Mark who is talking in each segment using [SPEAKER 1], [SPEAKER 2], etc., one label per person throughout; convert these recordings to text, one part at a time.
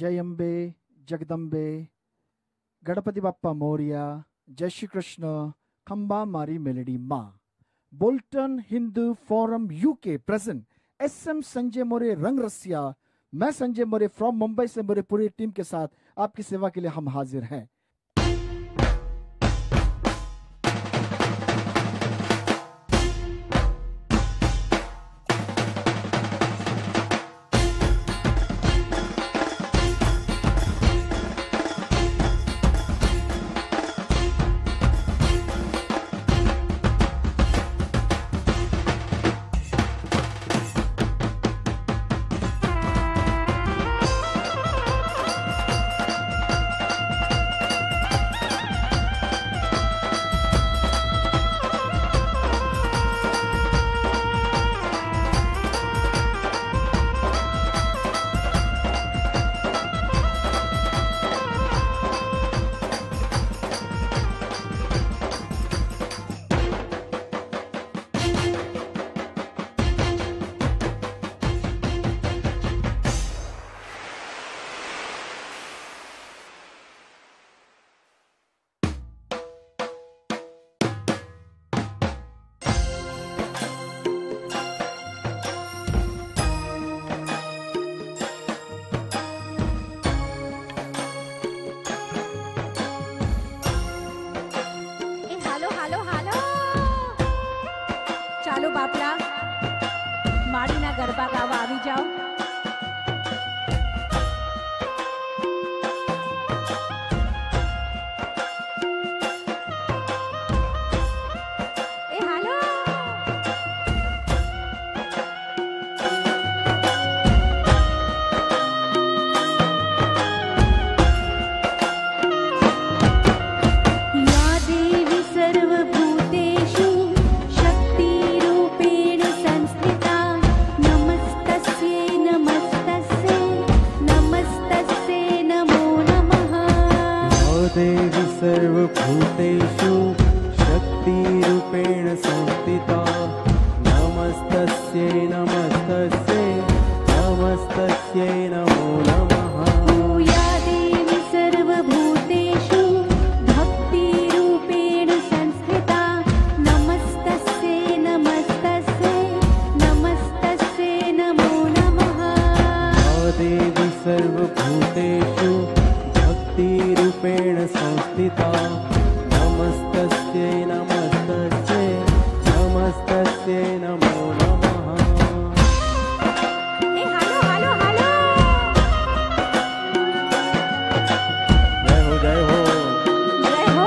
[SPEAKER 1] जय अम्बे जगदम्बे गणपति बाप्पा मोरिया जय श्री कृष्ण खंबा मारी मेलेडी माँ। Bolton Hindu forum UK present SM Sanjay More रंग रसिया। मैं संजय मोरे फ्रॉम मुंबई से मेरे पूरी टीम के साथ आपकी सेवा के लिए हम हाजिर हैं।
[SPEAKER 2] गरबा गावा આવી જાઓ। એ હાલો
[SPEAKER 3] देवी सर्वभूतेषु शक्तिरूपेण संस्थिता नमस्तस्यै नमस्तस्यै नमस्तस्यै नमो नमः।
[SPEAKER 2] या देवी सर्वभूतेषु भक्तिरूपेण संस्थिता नमस्तस्यै नमस्तस्यै नमस्तस्यै नमो नमः।
[SPEAKER 3] या देवी सर्वभूतेषु रूपेण संस्थिता नमस्तस्यै नमस्तस्यै नमस्तस्यै नमो नमः।
[SPEAKER 2] ए हालो हालो हालो
[SPEAKER 3] जय हो जय हो
[SPEAKER 2] जय हो।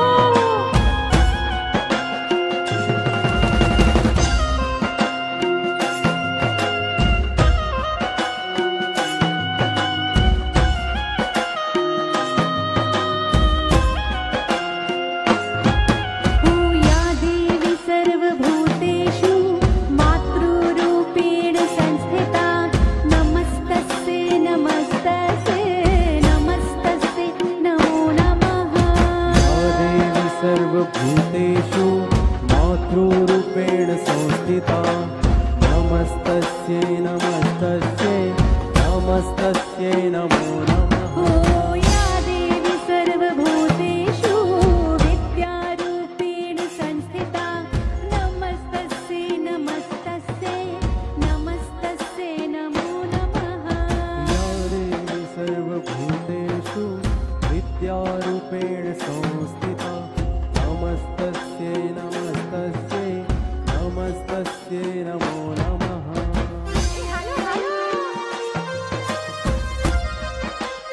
[SPEAKER 3] सर्वभूतेषु मातृरूपेण संस्थिता नमस्तस्यै नमस्तस्यै नमस्तस्यै नमो नमः।
[SPEAKER 2] या देवी सर्वभूतेषु विद्यारूपेण संस्थिता नमस्तस्यै नमस्तस्यै नमस्तस्यै नमो नमः।
[SPEAKER 3] या देवी सर्वभूतेषु विद्यारूपेण संस्थिता नमस्तस्यै नमस्तस्यै नमस्तस्यै नमो नमः।
[SPEAKER 2] हालो हालो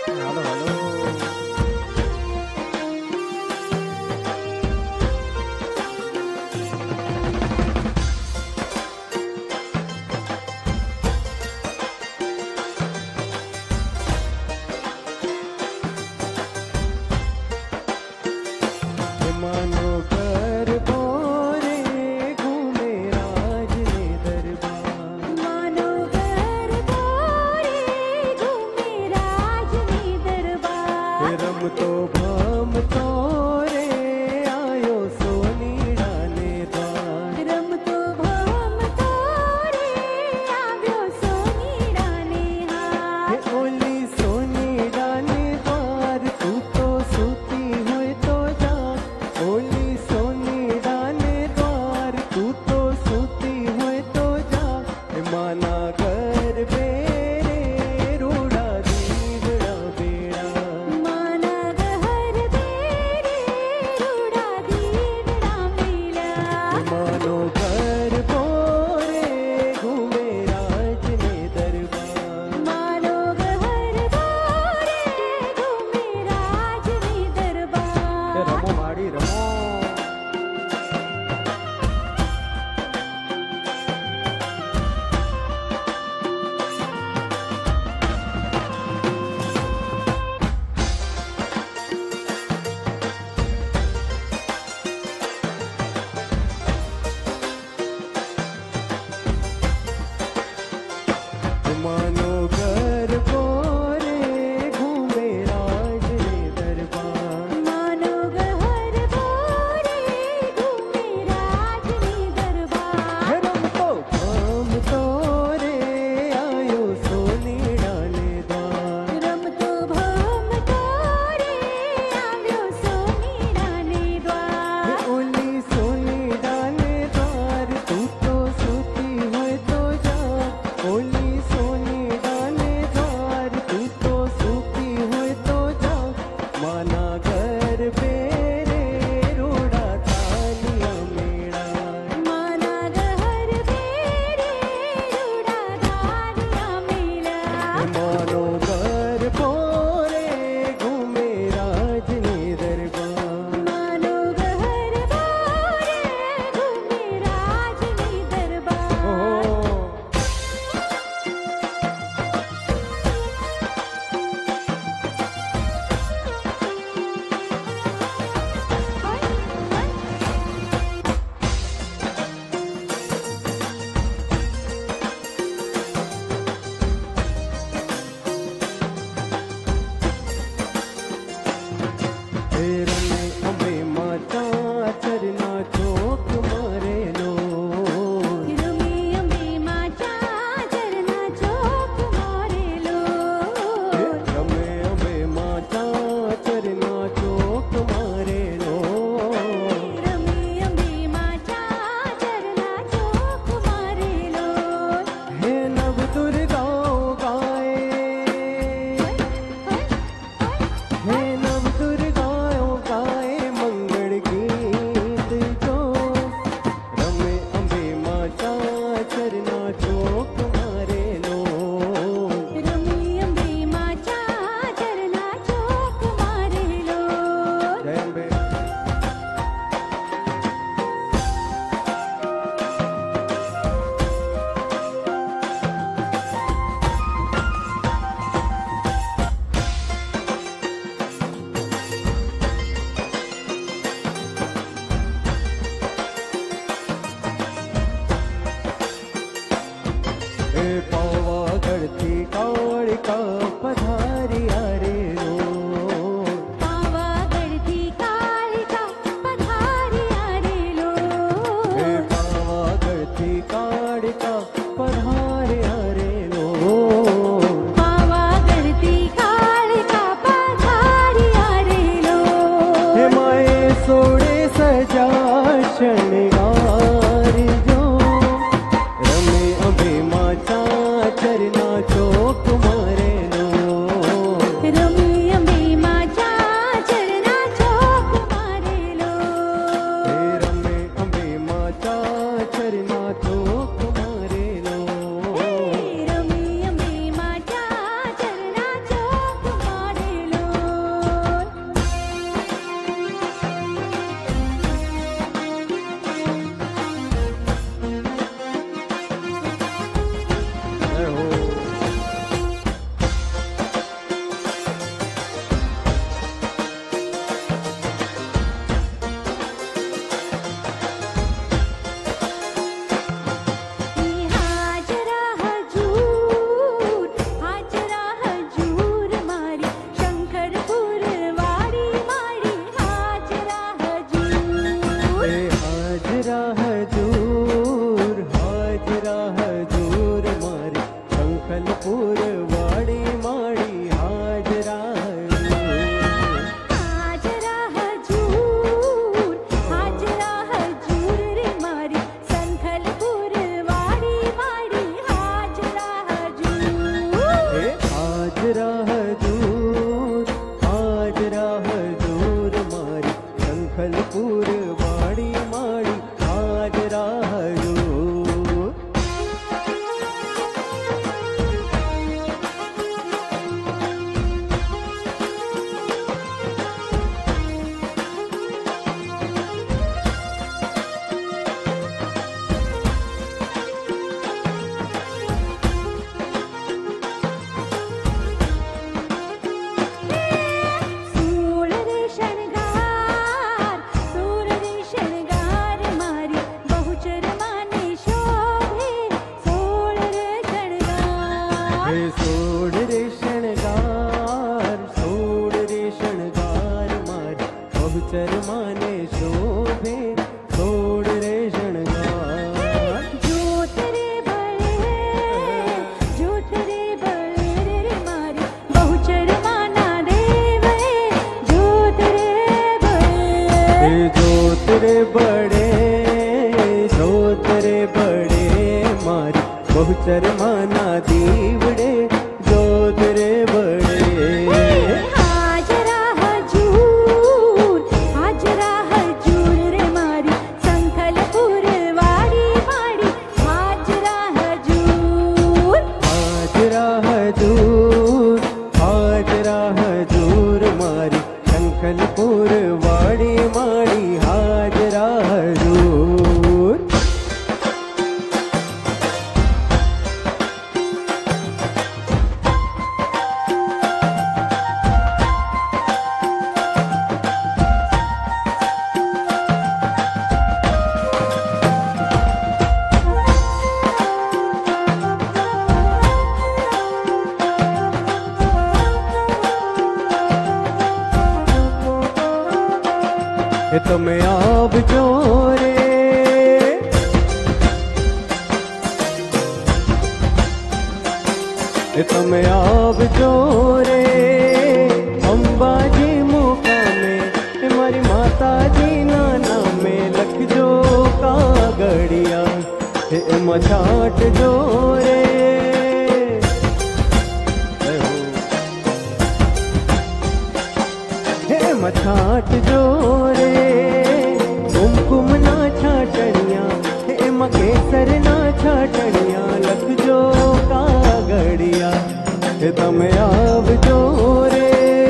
[SPEAKER 3] जोतरे बड़े मारी बहुचर माना दीवड़े जोतरे बड़े
[SPEAKER 2] हाजरा हजूर रे मारी संखलपुर वाड़ी माड़ी हाजरा हजूर
[SPEAKER 3] मारी संखलपुर वाड़ी माड़ी हाजरा हजूर। તમે આવજો રે તમે આવજો રે અંબાજી મુકામે મારી માતાજીના નામે લખજો કાગળિયા એમાં છાંટજો રે એમાં છાંટજો રે कुमकुम ना छाटनिया एमा केसर ना छाटनिया लखजो कागड़िया तमे आवजो रे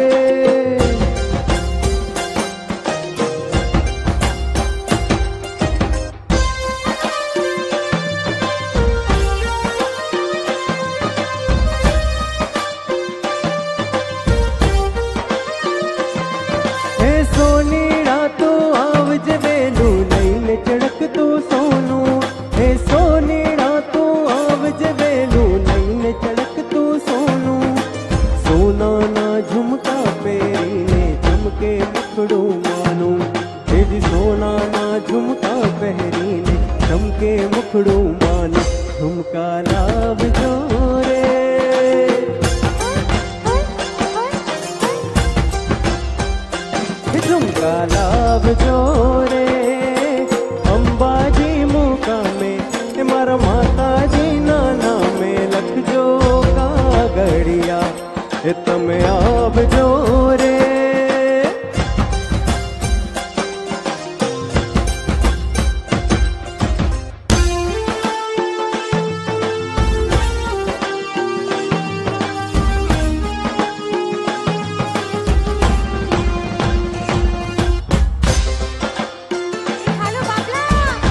[SPEAKER 3] हे सोनीड़ा तो आवज वेलू लईने चढ़क तू सोनू हे सोनीड़ा तो आवज वेलू लईने चढ़क तू सोनू सोना ना झुमका पहरीने चमके मुखड़ू मानू हे जी सोना ना झुमका पहरीने चमके मुखड़ू मानू झुमका लावजो रे झुमका लावजो रे अंबाजी मुकामे मारा माताजी ना नामे लखजो कागड़िया तमे आवजो रे
[SPEAKER 2] हेलो बाबला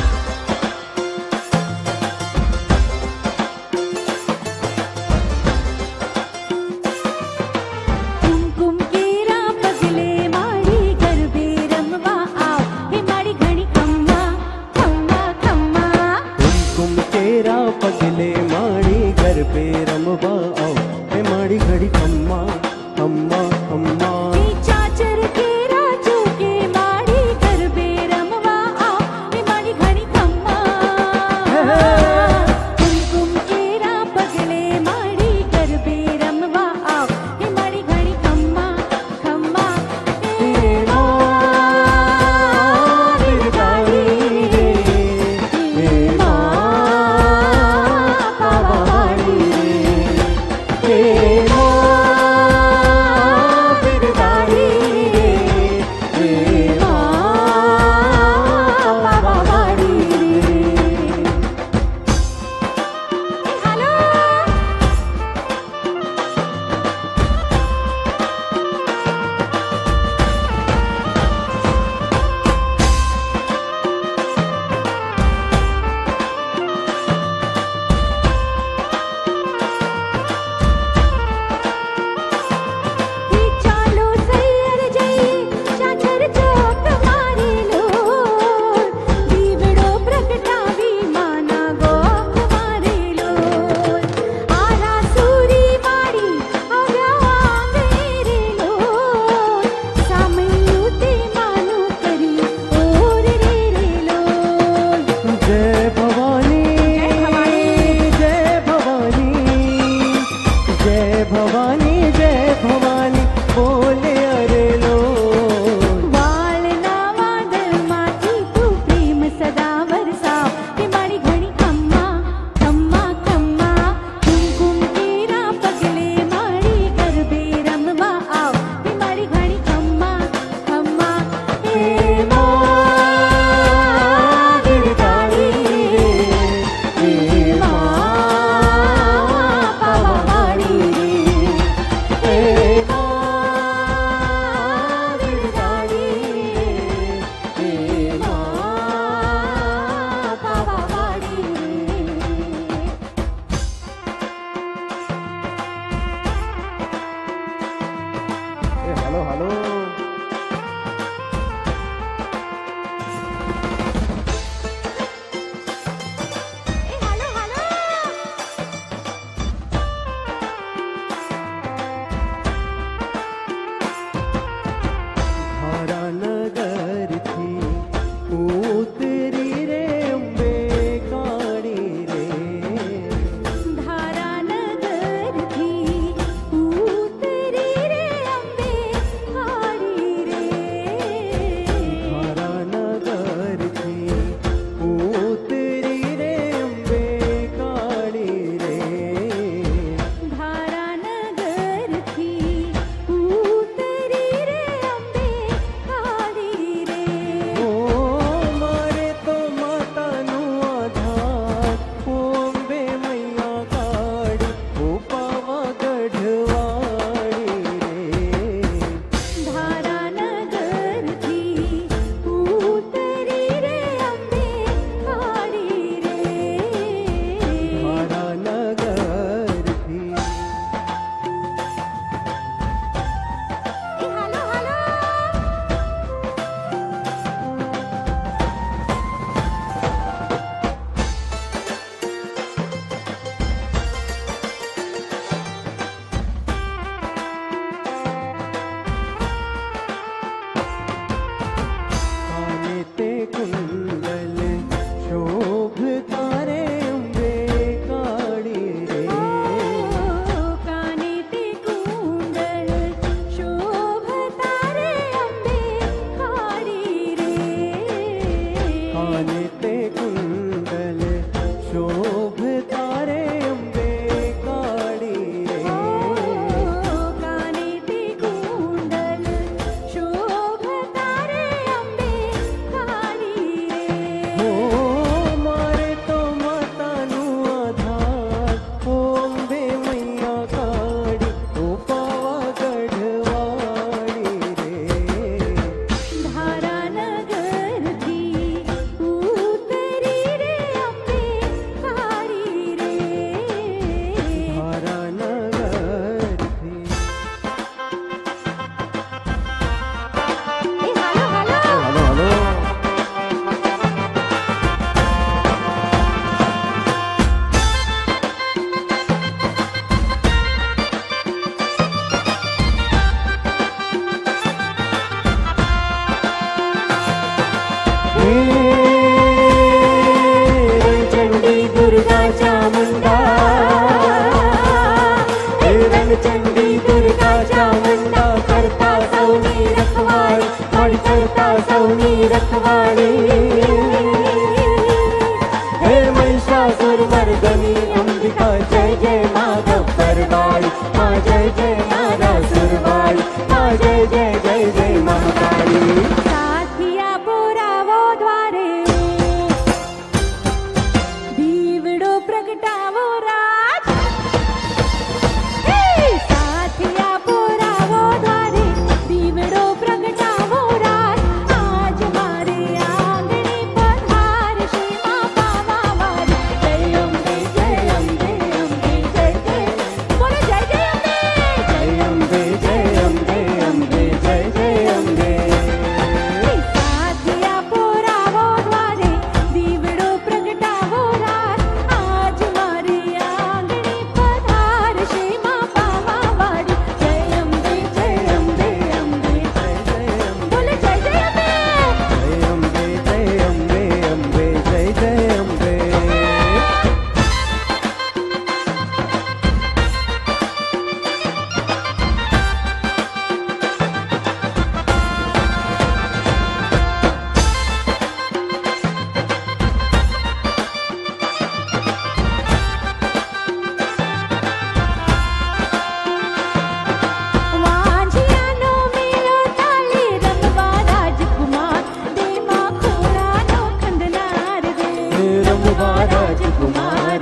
[SPEAKER 2] कुमकुम केरा पगले माड़ी गरबे रमवा आओ हे माड़ी घणी खम्मा खम्मा खम्मा
[SPEAKER 3] कुमकुम तेरा पगले माड़ी घर पे रमवा आओ हे माड़ी घड़ी खम्मा खम्मा खम्मा
[SPEAKER 2] हे चाचर केरा चूके माड़ी गरबे रमवा आओ हे माड़ी घणी खम्मा कुमकुम केरा पगले माड़ी गरबे रमवा आओ हे माड़ी घणी खम्मा खम्मा हे
[SPEAKER 3] बिरदारी रे हे माँ पवाड़ी रे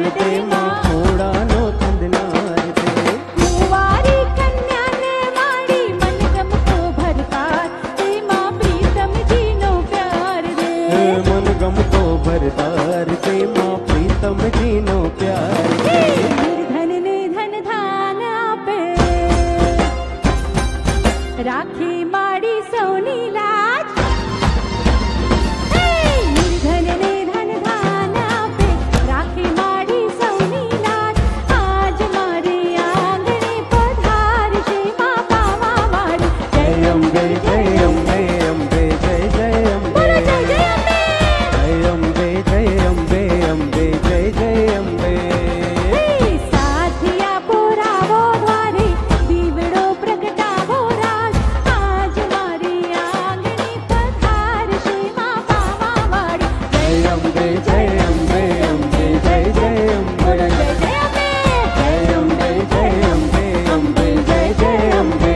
[SPEAKER 3] दे मां थोड़ा नो तंदनार दे
[SPEAKER 2] कुंवारी कन्या ने माड़ी मनगम को भरतार ते मां प्रीतम जी नो प्यार दे
[SPEAKER 3] मन गम को भरतार दे मां प्रीतम जी नो प्यार दे
[SPEAKER 2] निर्धन ने धन धान आपे राखी माड़ी सोनी लाज निर्धन ने धन धान आपे राखी माड़ी सोनी लाज आज मारे आंगणे पधार श्री मां पावा वाड़ी
[SPEAKER 3] जय अम्बे जय अम्बे अम्बे जय जय अम्बे
[SPEAKER 2] जय जय अम्बे
[SPEAKER 3] जय अम्बे जय अम्बे अम्बे जय जय अम्बे
[SPEAKER 2] साथिया पुरावो द्वारे दीवड़ो प्रगटावो राज आज मारी आंगणी पधार श्री मां पावा वाड़ी
[SPEAKER 3] जय अम्बे अम्बे जय जय अम्बे
[SPEAKER 2] जय जय अम्बे
[SPEAKER 3] जय अम्बे अम्बे जय जय अम्बे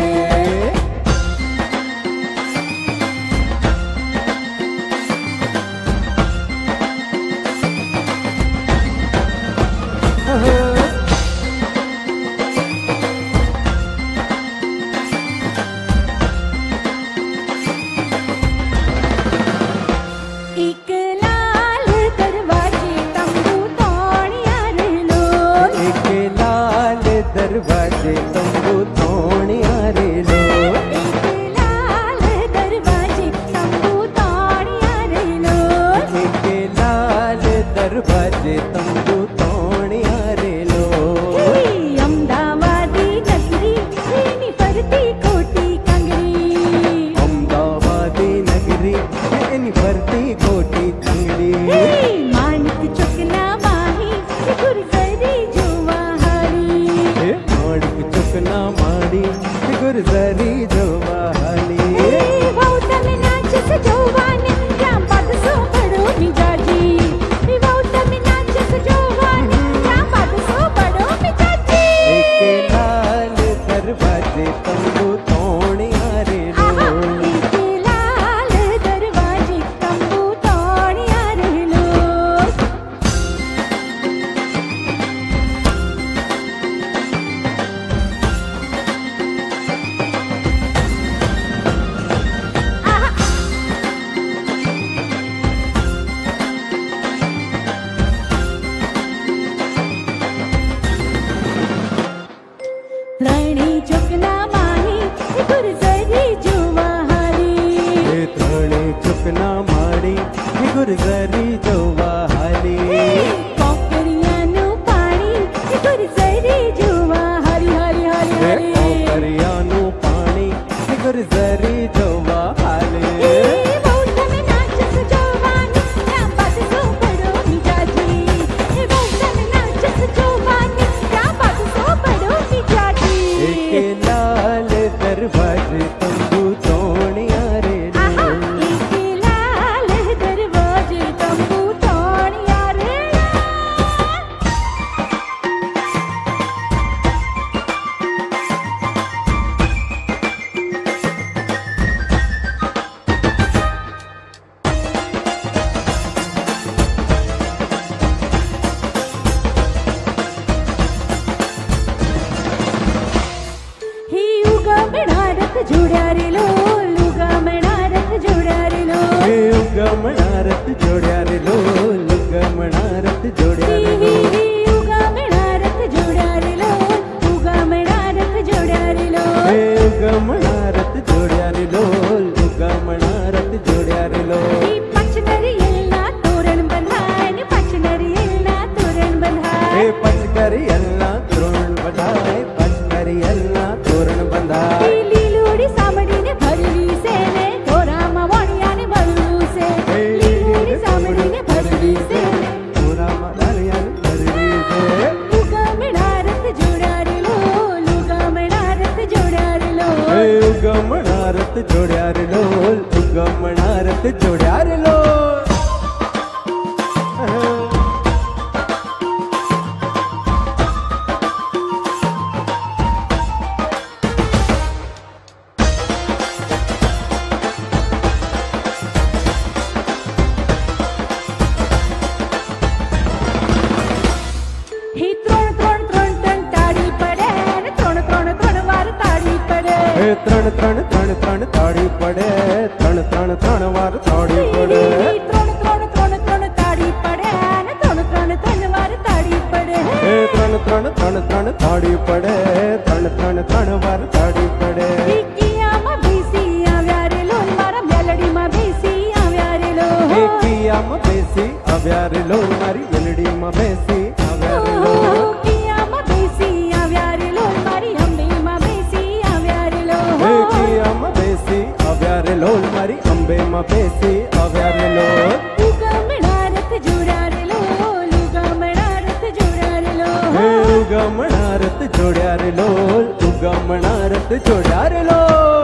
[SPEAKER 2] एक लाल दरवाजे तंबू तोड़िया रे लोग
[SPEAKER 3] एक लाल दरवाजे तंबू तोड़िया रे लो
[SPEAKER 2] एक लाल दरवाजे तंबू तोड़िया रे लोग
[SPEAKER 3] एक लाल दरवाजे तंबू तोड़िया रे लो
[SPEAKER 2] अमदावादी नगरी एनी फरती कोटी कंगरी
[SPEAKER 3] अमदावादी नगरी एनी फरती कोटी कंगरी
[SPEAKER 2] माणिक चुकना माही गुरजरी जुवाहारी
[SPEAKER 3] माणिक चुकना माड़ी गुरजरी जोवाली
[SPEAKER 2] वौतम नाच सजोवाने राम पद सो बड़ो मिजाजी वौतम नाच सजोवाने राम पद सो बड़ो मिजाजी
[SPEAKER 3] एक लाल दरवाजे तंबू तोड़िया रे लो
[SPEAKER 2] एक लाल दरवाजे तंबू तोड़िया रे लोग त्रणी चुकना माही गुरजरी जुवाहारी
[SPEAKER 3] थोड़े चुकना माड़ी गुरजरी जोवाली
[SPEAKER 2] कोकरियानु पाणी गुरजरी जुवाहारी हरी हरी हरी
[SPEAKER 3] ओकरियानु पानी गुरजरी जोवाली
[SPEAKER 2] वौतम नाच सजोवाने राम पद सो बड़ो मिजाजी वौतम नाच सजोवाने राम पद सो बड़ो मिजाजी
[SPEAKER 3] एक लाल दरवाजे तंबू तोड़िया रे
[SPEAKER 2] आहा
[SPEAKER 3] लो
[SPEAKER 2] एक लाल दरवाजे तंबू तोड़िया रे ही उगमणा रथ जुड्या रे लो उगमणा रथ जुड्या रे लो
[SPEAKER 3] उगमणा रथ जोड्या रे लो उगमणा रथ जोड्या रे लो
[SPEAKER 2] उगमणा रथ जुड्या रे लो उगमणा रथ जुड्या रे लो
[SPEAKER 3] उगमणा रथ जोड्या रे लो उगमणा रथ जोड्या रे लो
[SPEAKER 2] ही पचनरियल्ला तोरण बंधाय पचनरियल्ला तोरण बंधाय
[SPEAKER 3] पचकरी अल्लाह तोरण बंधाए पचकरी अल्लाह तोरण बंधाए
[SPEAKER 2] લીલુડી સામડીને ભરવી છે ને ધોરામાં વણિયાને ભરવું છે લીલુડી સામડી
[SPEAKER 3] लो मारी मेलडी में बेसी आव्या रे लो
[SPEAKER 2] किया में बेसी आव्या रे लो मारी अंबे में बेसी आव्या रे लो
[SPEAKER 3] किया में बेसी आव्या रे लो मारी अंबे में बेसी आव्या रे लो
[SPEAKER 2] उगमणारत जोड़ा रे लो उगमणारत जोड़ा रे लो
[SPEAKER 3] उगमणारत जोड़ा रे लो उगमणारत जोड़ा रे लो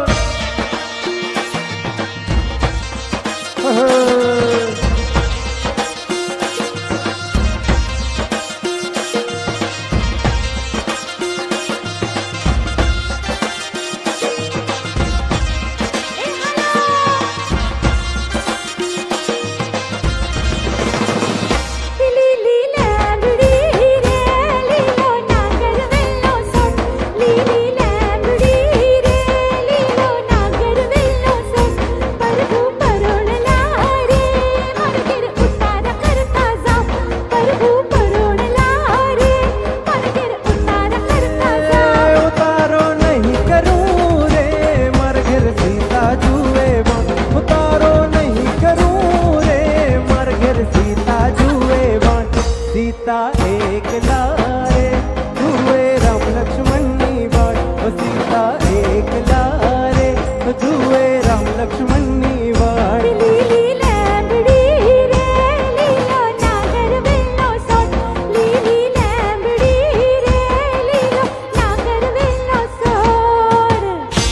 [SPEAKER 3] सीता एक लारे जुए राम लक्ष्मण नी वाट सीता एक लारे जुए राम लक्ष्मण नी वाट
[SPEAKER 2] लीली लैंबड़ी रे लीलो नागर वेलो सोट लीली लैंबड़ी रे लीलो नागर वेलो सोट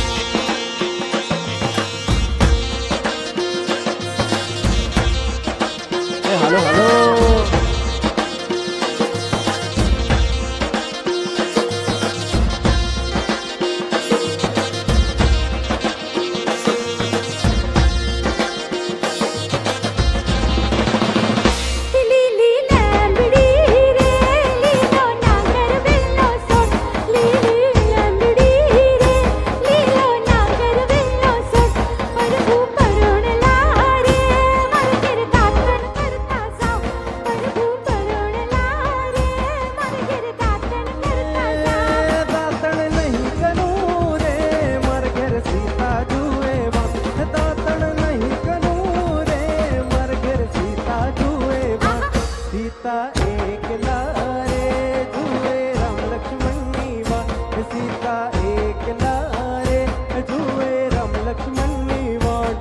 [SPEAKER 3] हेलो हेलो सीता एक लारे जुए राम लक्ष्मण नी वाट सीता एक लारे जुए राम लक्ष्मण नी वाट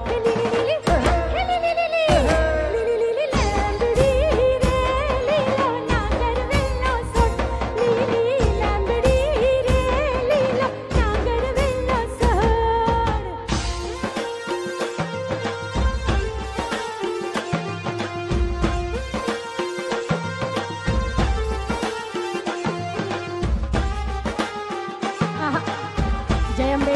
[SPEAKER 2] जय अम्बे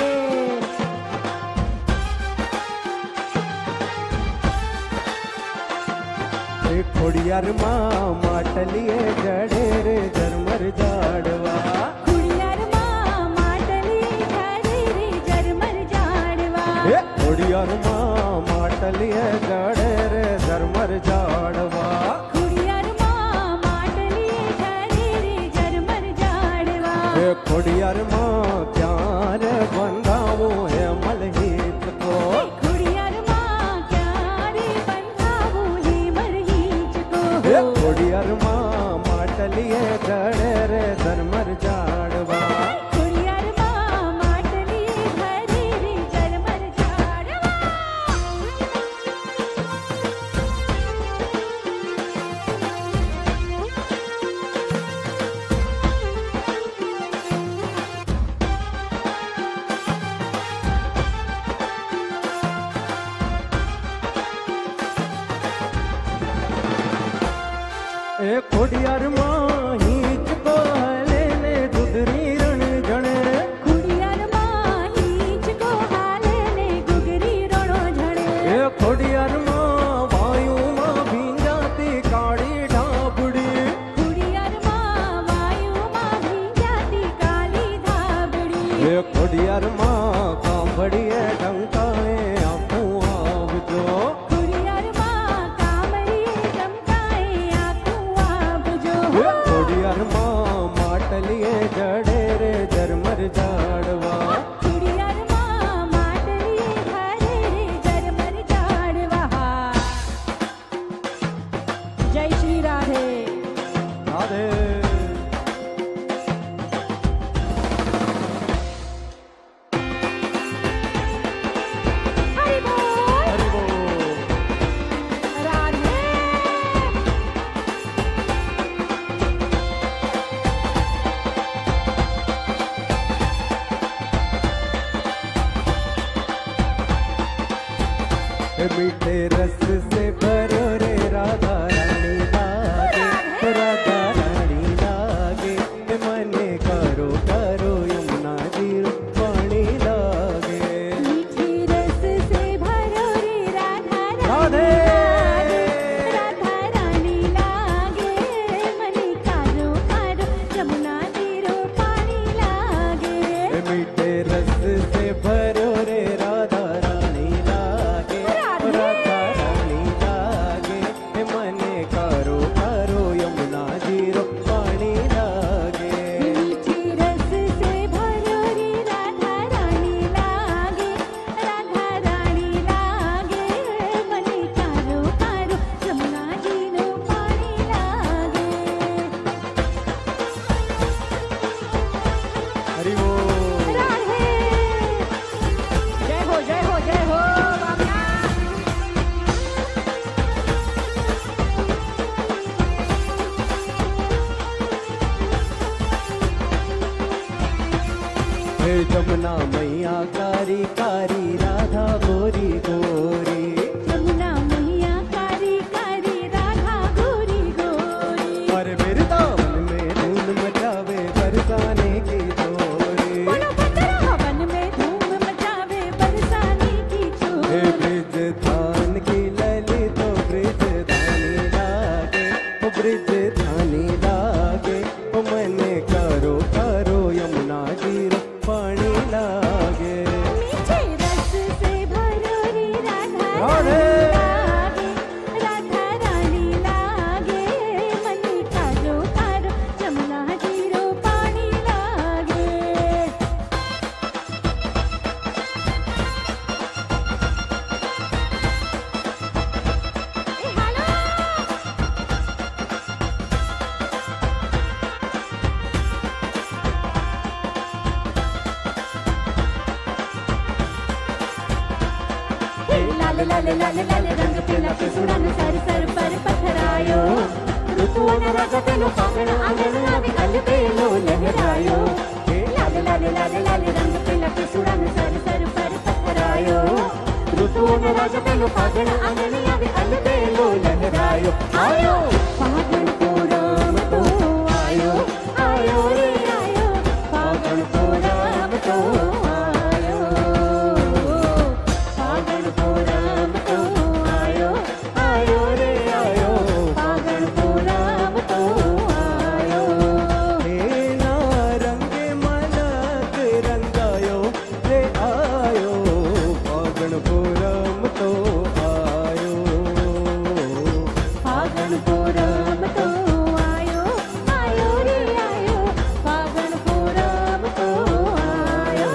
[SPEAKER 3] खोड़ियार माँ माटलिए जड़े रे जरमर जाड़वा
[SPEAKER 2] खुड़ियार माँ माटली झड़े रे जरमर जाड़वा
[SPEAKER 3] खोड़ियार माँ माटलिए जड़े रे जरमर जाड़वा
[SPEAKER 2] खुड़ियार माँ माटली झड़े रे जरमर जाड़वा
[SPEAKER 3] खोड़ियार माँ प्यार बंधावो है मलहीत को
[SPEAKER 2] खुड़ियार माँ क्यारे बंधावो हे मरहीच को
[SPEAKER 3] खोड़ियार माँ माटलिए जड़े रे जरमर जाड़वा
[SPEAKER 2] खुड़ियार माँ माटली झड़े रे जरमर जाड़वा
[SPEAKER 3] खोड़ियार माँ हीच को लेने दुधरी रण जणे
[SPEAKER 2] खुड़ियार माँ हीच को हाले ने गुगरी रणो झड़े
[SPEAKER 3] खोड़ियार माँ वायु माँ भींजाती काड़ी ढाबड़ी
[SPEAKER 2] खुड़ियार माँ वायु माँ भींजाती काली धाबड़ी
[SPEAKER 3] खोड़ियार माँ कांबड़ी डंकाए आंखों आवजो
[SPEAKER 2] खुड़ियार माँ कामरी चमकाए आँखों आवजो
[SPEAKER 3] खोड़ियार माँ माटलिए जड़े रे जरमर जाड़वा
[SPEAKER 2] खुड़ियार माँ माटली झड़े रे जरमर जाड़वा जय श्री राम।
[SPEAKER 3] राधे
[SPEAKER 2] हरि बोल
[SPEAKER 3] हरि बोल
[SPEAKER 2] राधे
[SPEAKER 3] मीठे रस से भरो रे राधा रानी लागे राधा रानी लागे मने करो करो यमुना जी पानी लागे
[SPEAKER 2] मीठे रस से भरो रे राधा
[SPEAKER 3] राधे
[SPEAKER 2] राधा रानी लागे मने कारो कारो यमुना जीरो पानी लागे
[SPEAKER 3] मीठे रस से भरो रे राधा रानी लागे राधा रानी लागे मने करो करो यमुना जी पानी लागे
[SPEAKER 2] मीठे रस से भरो रे राधा रानी लागे राधा रानी लागे मने कारो कारो यमुना जीरो पानी लागे
[SPEAKER 3] हरि बोल
[SPEAKER 2] राधे जय हो बाबा
[SPEAKER 3] हे जमुना मैया कारी कारी राधा गोरी गोरी
[SPEAKER 2] यमुना मैया कारी कारी राधा गोरी गोरी
[SPEAKER 3] और वृंदावन में धूम मचावे बरसाने की चोरी
[SPEAKER 2] बोलो बंदरा हवन में धूम मचावे बरसाने की
[SPEAKER 3] हे
[SPEAKER 2] चोरी
[SPEAKER 3] ब्रिज धान की लली तो ब्रिज धानी लागे ओ ब्रिज धानी लागे ओ मने करो करो यमुना जी पानी लागे
[SPEAKER 2] मीठे रस से भरो रे राधा
[SPEAKER 3] राधे
[SPEAKER 2] राधा रानी लागे मने कारो कारो यमुना जीरो पानी लागे ए हेलो लाल लाल लाल लाल रंग पिला पे सुड़न सर सर पर पथरायो ऋतुवन राजा तेलो फागण आंगन आवे कल बेलो लहरायो लाल लाल लाल लाल रंग पिला पे सुड़न सर सर पर पथरायो ऋतुवन राजा तेलो फागण आंगन आवे कल बेलो लहरायो आयो फागण पूरम तो आयो आयो रे आयो फागण पूरम तो आयो फागण पूरम तो आयो आयो रे आयो फागण पूरम तो आयो
[SPEAKER 3] हे ना रंगे मलक रंगायो रे आयो फागण पूरम तो आयो
[SPEAKER 2] फागण पूरम तो आयो आयो रे आयो फागण पूरम तो आयो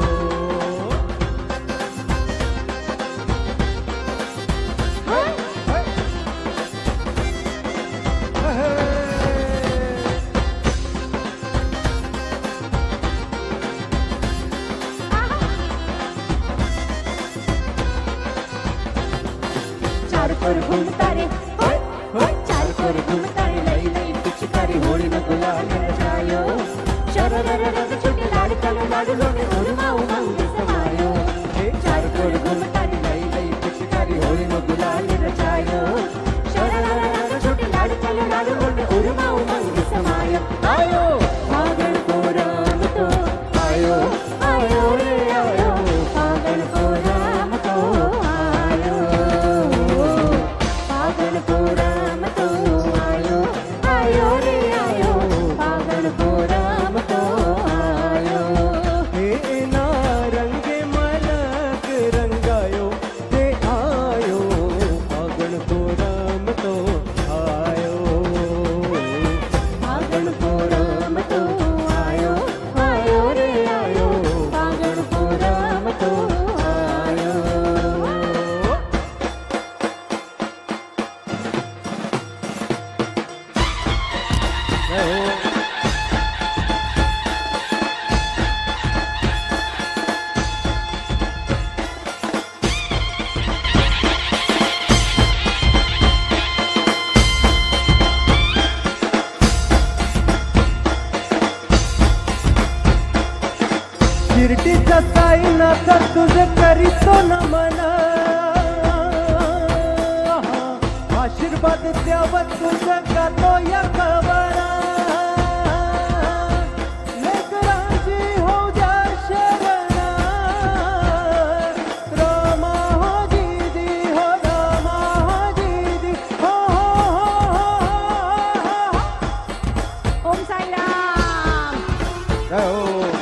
[SPEAKER 2] चार पर घूमता रे चार पर घूमता रे लई लई पिचकारी होली न गुलाल रचायो शरर रंग छुटे लाड कल लाड लोने उर्मा उमंग समायो चार पर घूमता रे लई लई पिचकारी होली न गुलाल रचायो शरर रंग छुटे लाड कल लाड लोने उर्मा उमंग समायो आयो फागण पूरम तो आयो आयो रे आयो फागण पूरम तो आयो फागण पूरम तो आयो आयो रे आयो फागण पूरम तो आयो
[SPEAKER 3] हे ना रंगे मलक रंगायो रे आयो फागण पूरम जय हो शिर्डीच्या साईनाथ तुझे करीतो नमन आशीर्वाद द्यावं तुझं गातो या खबरा लेकरांची हो जा शरणा रामा हो दीदी हो रामा हो दीदी हो
[SPEAKER 2] ओम साईराम.
[SPEAKER 3] जय हो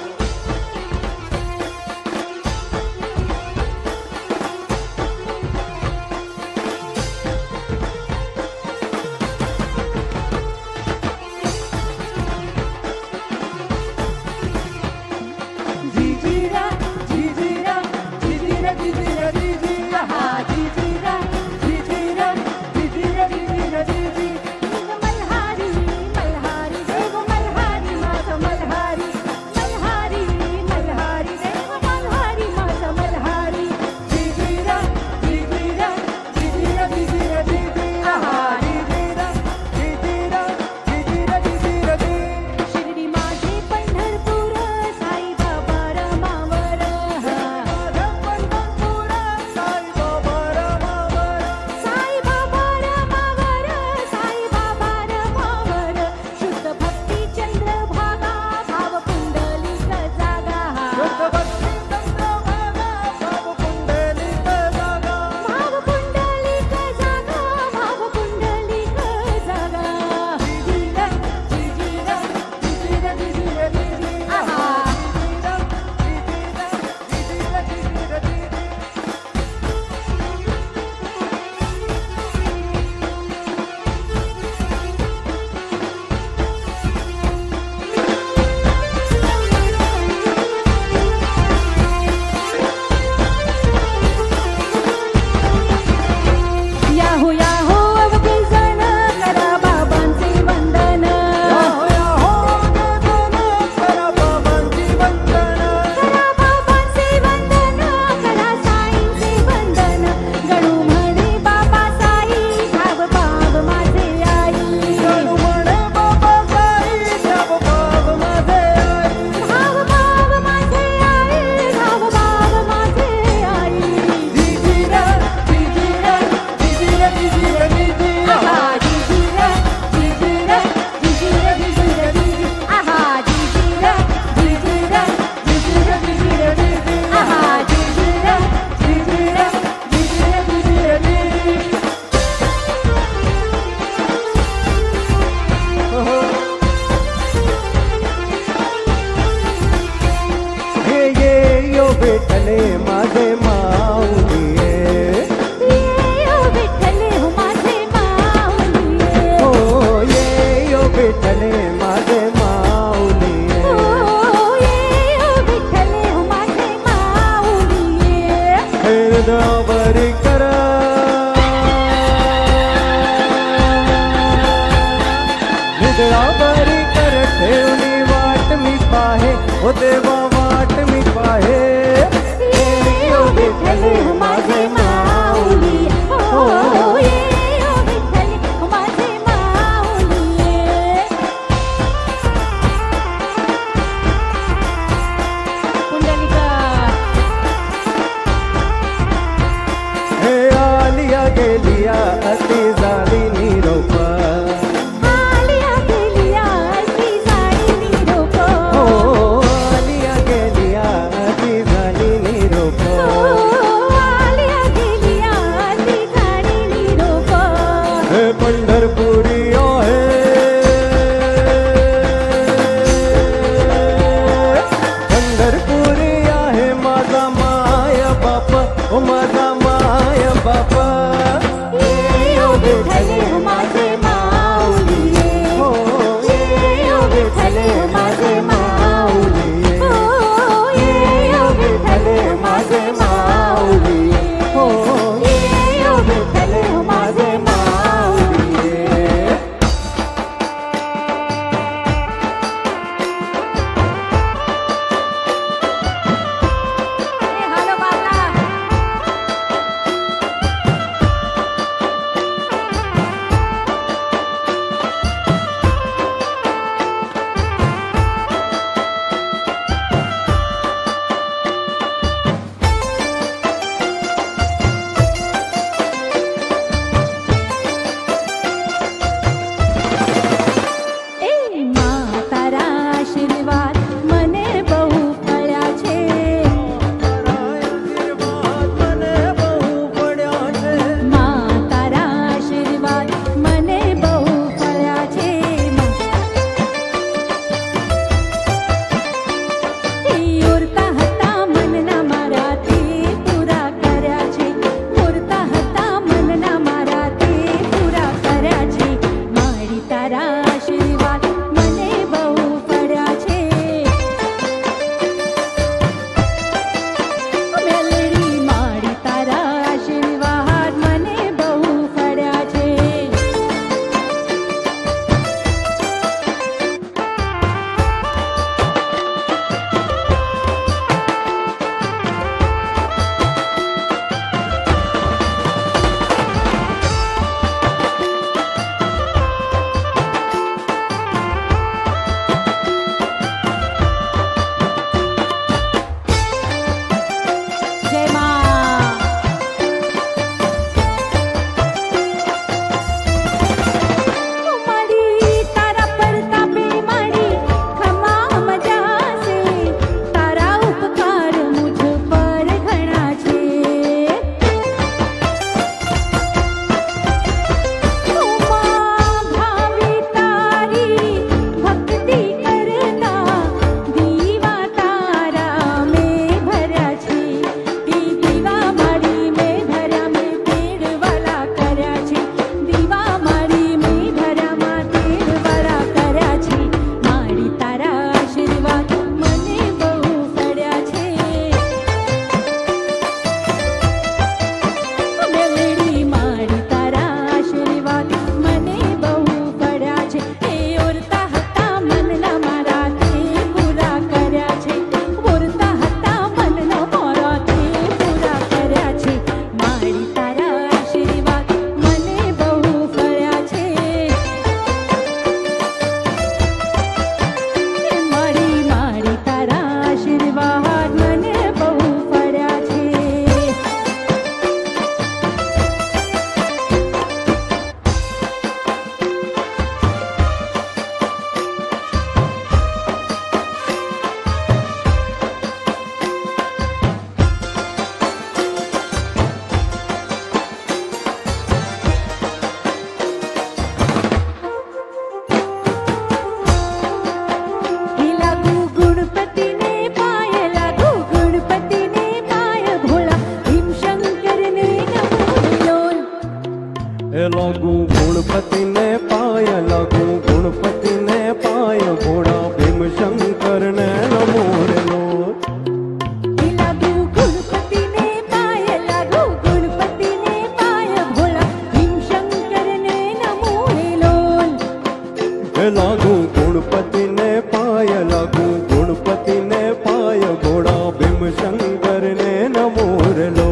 [SPEAKER 2] मल्हारी मल्हारी देव मल्हारी माझ मल्हारी मल्हारी मल्हारी देव मल्हारी माझ मल्हारी
[SPEAKER 3] जिजिरा जिजिरा जिजिरा जिजिरा जिजिरा जिजिरा जिजिरा जिजिरा जिजिरा जिजिरा
[SPEAKER 2] शिर्डी माझे पंढरपूर साई बाबा रमावर
[SPEAKER 3] पंढरपूर साई बाबा रमावर
[SPEAKER 2] साई बाबा रमावर साई बाबा रमावर शुद्ध भक्ती चंद्रभागा भाव पुंडलिक जागा
[SPEAKER 3] शुद्ध भक्ती चंद्रभागा भाव पुंडलिक जागा
[SPEAKER 2] भाव पुंडलिक जागा भाव पुंडलिक जागा
[SPEAKER 3] जिजिरा जिजिरा जिजिरा जिजिरा जिजिरा
[SPEAKER 2] आहा.
[SPEAKER 3] जिजिरा जिजिरा जिजिरा जिजिरा जिजिरा
[SPEAKER 2] याहो याहो अवघे जण करा बाबांचे वंदन
[SPEAKER 3] या हो गेदन करा बाबांची वंदन
[SPEAKER 2] करा बाबांचे वंदन करा साईंचे वंदन गणू म्हणे बाबा साई भाव भाव माझे आई
[SPEAKER 3] गणू म्हणे बाबा साई देव भाव माझे आई
[SPEAKER 2] भाव भाव माझे आई भाव भाव माझे आई
[SPEAKER 3] जिजिरा जिजिरा जिजिरा जिजिरा जिजिरा
[SPEAKER 2] आहा जिजिरा जिजिरा जिजिरा जिजिरा जिजिरा आहा जिजिरा जिजिरा
[SPEAKER 3] जिजिरा जिजिरा जिजिरा
[SPEAKER 2] आहा जिजिरा
[SPEAKER 3] जिजिरा जिजिरा जिजिरा जिजिरा ओहो हे ये यो बेटले माझे माऊली
[SPEAKER 2] ये विठ्ठले हो माझे माऊली
[SPEAKER 3] हो ये यो बेटले माझे माऊली
[SPEAKER 2] ओ ये विठ्ठले हो माझे माऊली
[SPEAKER 3] हृदयावरी करा हृदयावरी कर ठेवली वाट मी पाहे ओ देवा वाट मी पाहे
[SPEAKER 2] ये विठ्ठले हो माझे माऊली ओ ये विठ्ठले हो माझे माऊली पुंडलिका
[SPEAKER 3] हे आलिया गेलिया अति झाली निरोप
[SPEAKER 2] आलिया गेलिया अशी साडी निरोप
[SPEAKER 3] हो आलिया गेलिया अति झाली निरोप
[SPEAKER 2] आलिया તારા આશીર્વાદ મને બહુ પડ્યા છે મેલડી મારી તારા આશીર્વાદ મને બહુ પડ્યા છે
[SPEAKER 3] लागू गुणपति ने पाय लागू गुणपति ने पाय भोला भीम शंकर ने नमो रे लो
[SPEAKER 2] लागू गुणपति ने पाय लागू गुणपति ने पाय भोला भीम शंकर ने नमो रे लोल
[SPEAKER 3] लागू गुणपति ने पाय लागू गुणपति ने पाय भोला भीम शंकर ने नमो रे लो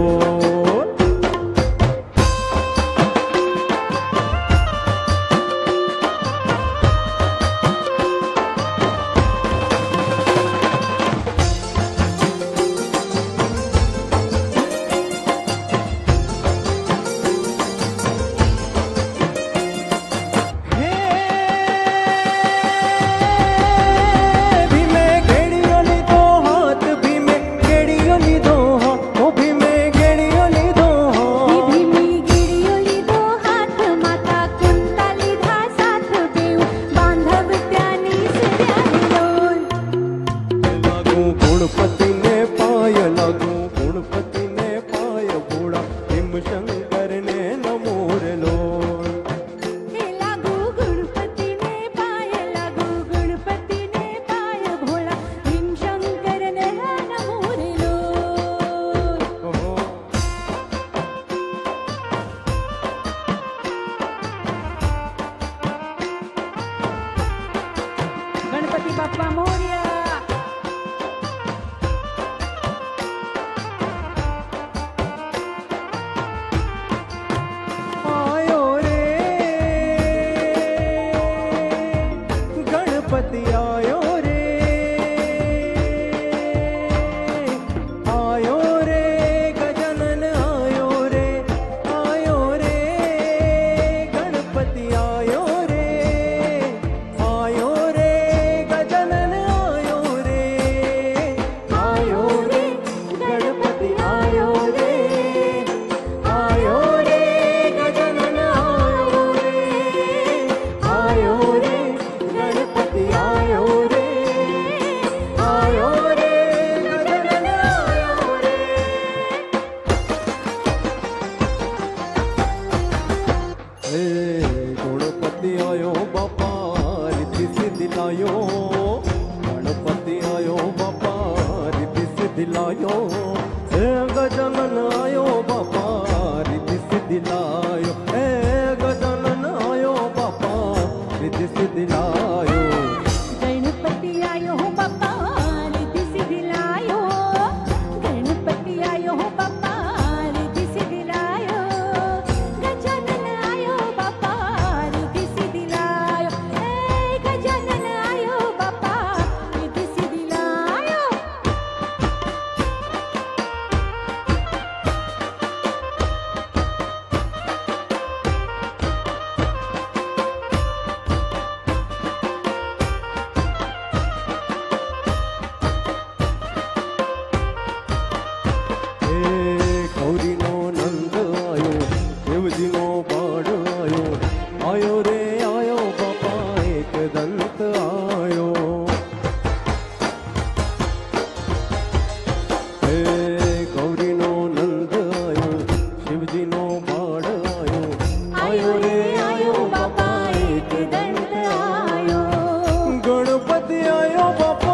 [SPEAKER 3] गुणपति ने पाय लागू गुणपति ने पाय भोला भीम शंकर ने नमो रे लो
[SPEAKER 2] लागू गुणपति ने पाय लागू गुणपति ने पाय भोला भीम शंकर ने नमो रे लो गणपति बाप्पा मोरया
[SPEAKER 3] गणपति आयो रे गजानन आयो रे गणपति आयो रे गजानन लायो गणपति आयो बापा रिद्धि सिद्धि लायो हे गजानन आयो बापा रिद्धि सिद्धि लायो हे गजानन आयो बापा रिद्धि सिद्धि लायो
[SPEAKER 2] गणपति आयो बापा रिद्धि सिद्धि लायो गणपति आयो बापा रिद्धि सिद्धि लायो गजानन आयो बापा रिद्धि सिद्धि लायो हे गजानन आयो बापा रिद्धि सिद्धि लायो
[SPEAKER 3] गौरी नो नंद आयो शिवजी नो बाड़ आयो आयो रे आयो बापा एक दंत आयो हे गौरी नो नंद आयो शिवजी नो बाड़ आयो आयो रे आयो बापा
[SPEAKER 2] एक दंत आयो
[SPEAKER 3] गणपति आयो बापा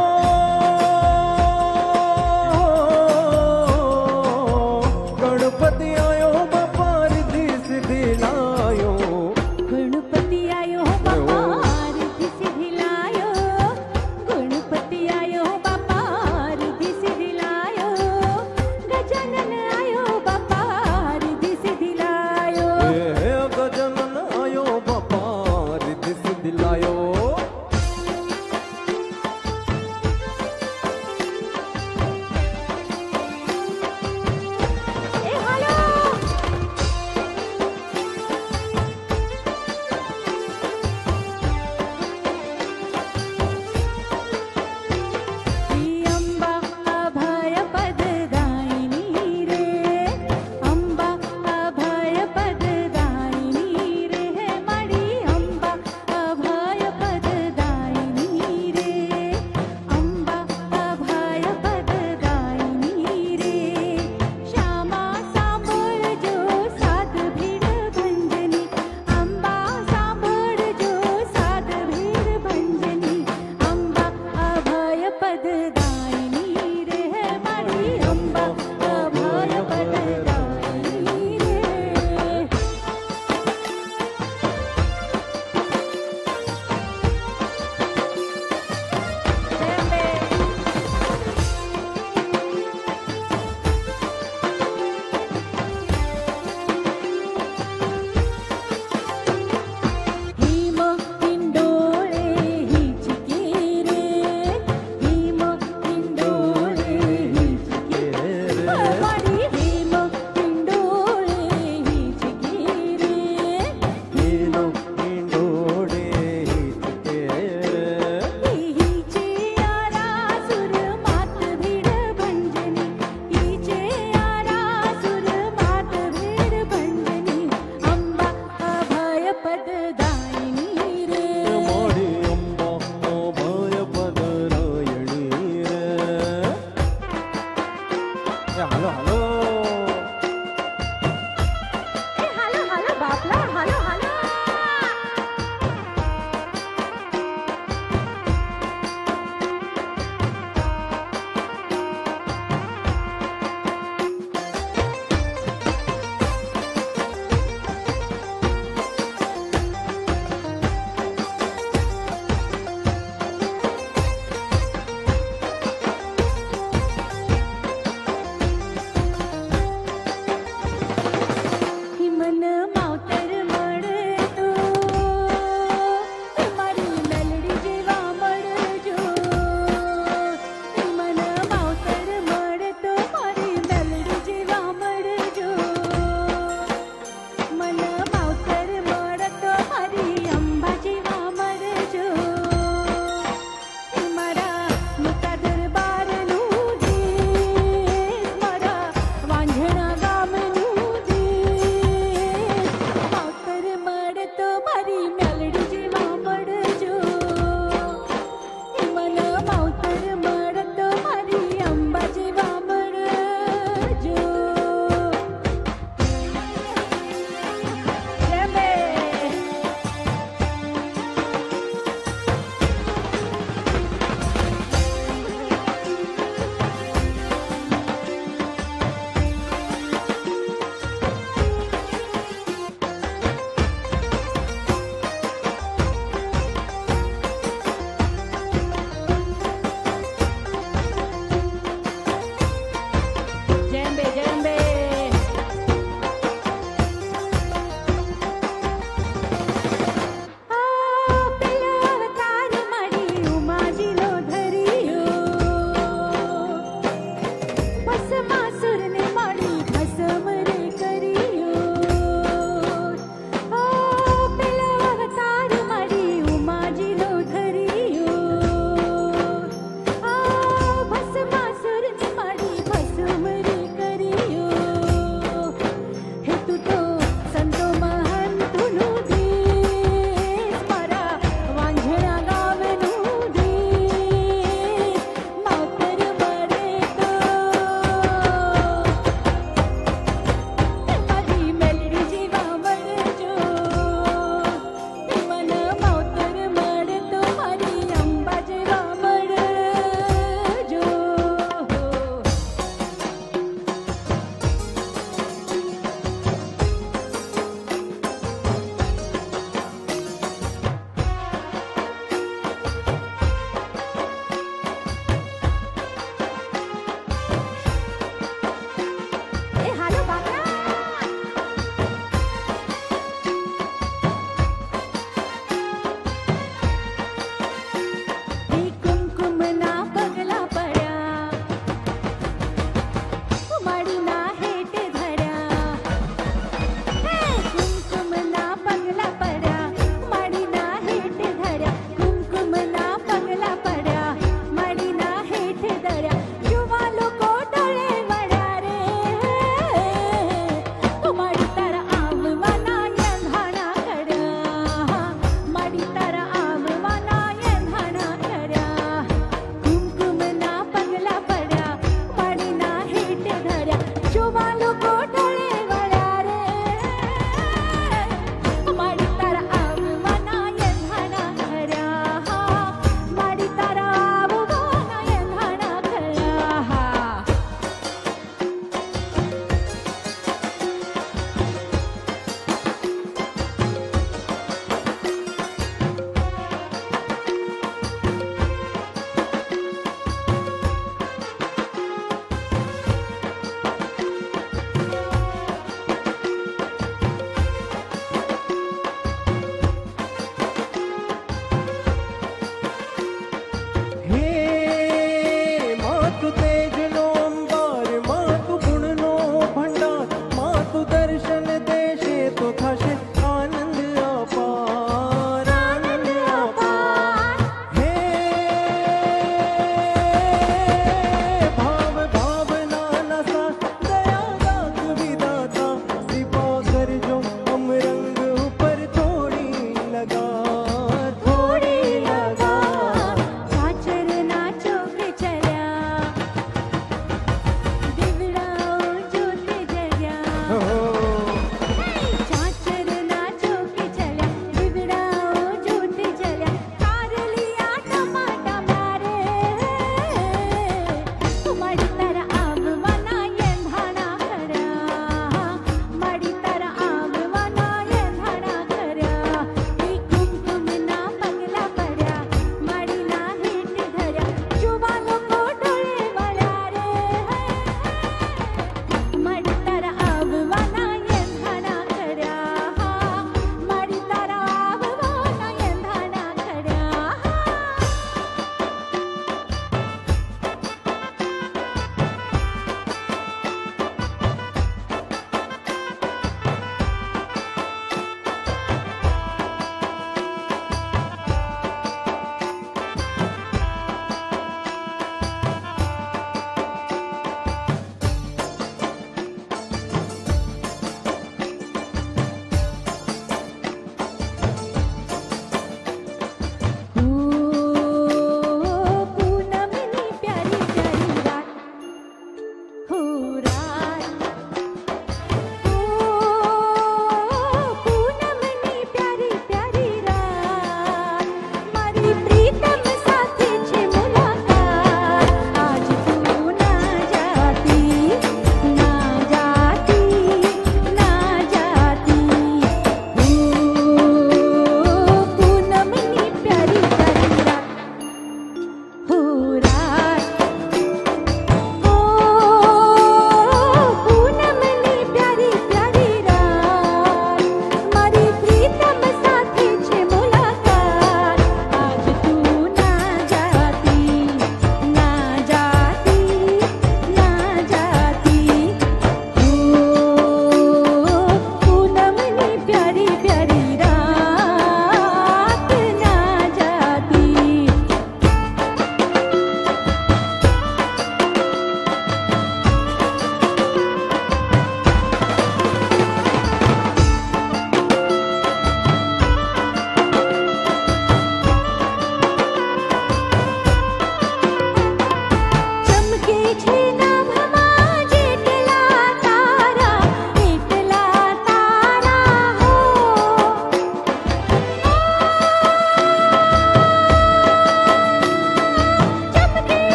[SPEAKER 3] गणपति आयो बापा रिद्धि सिद्धि लायो
[SPEAKER 2] गणपति आयो बापा रिद्धि सिद्धि लायो गणपति आयो बापा रिद्धि सिद्धि लायो गजानन आयो बापा रिद्धि सिद्धि लायो
[SPEAKER 3] हे गजानन आयो बापा रिद्धि सिद्धि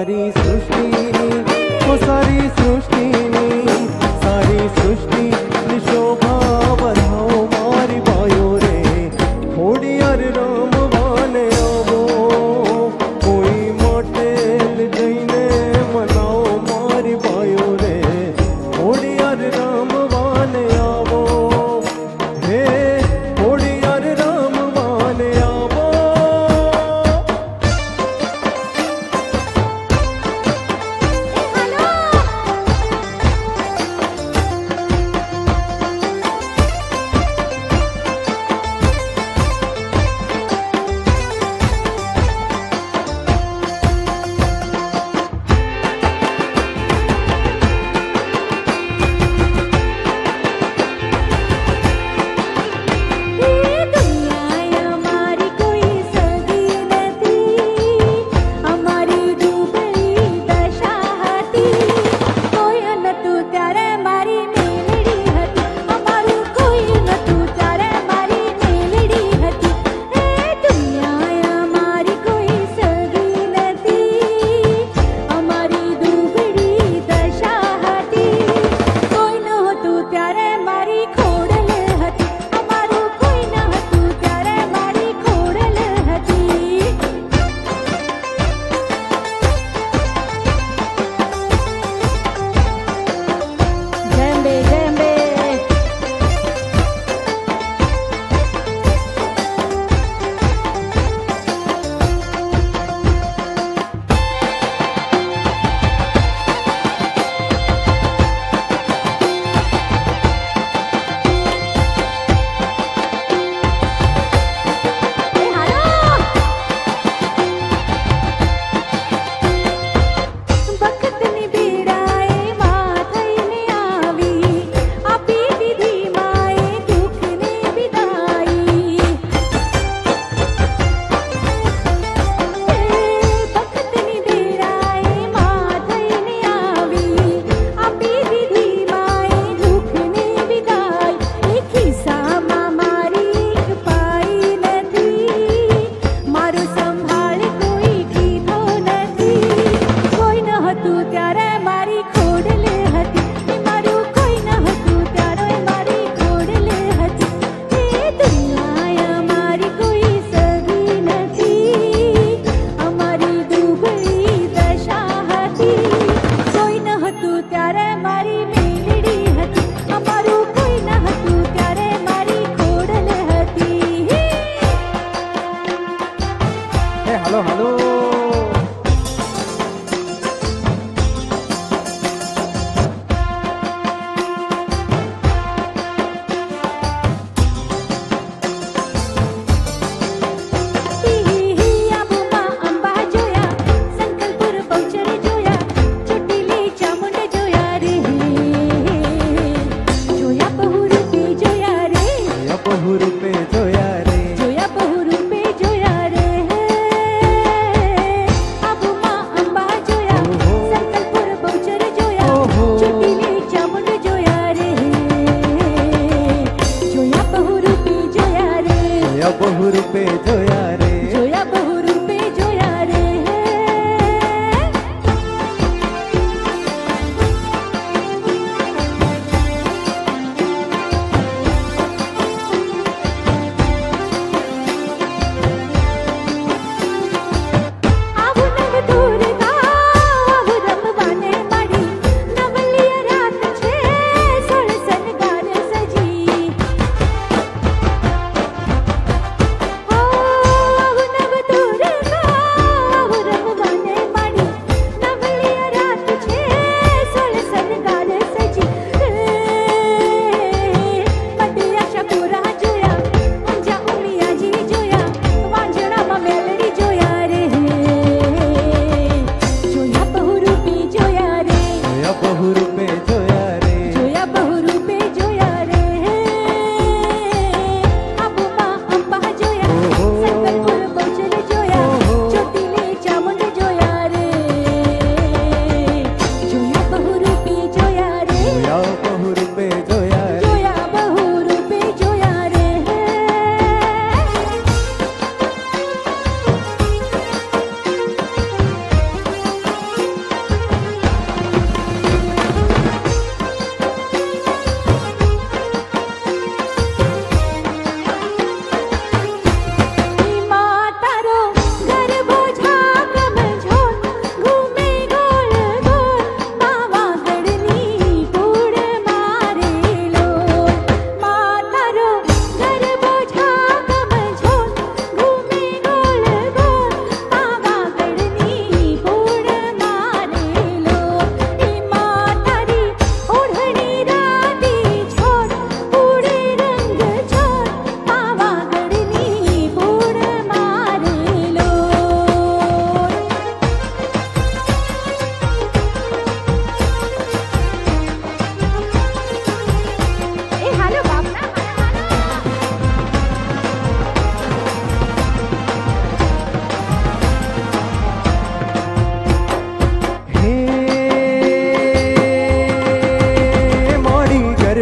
[SPEAKER 3] सारी सृष्टि वो सारी सृष्टि नि शोभा बढ़ाओ मारी बायो रे होड़ी यार राम वाने आवो कोई मोटेल जईने मनाओ मारी बायो रे होड़ी यार राम वाने आवो हे होड़ी यार राम वाने आवो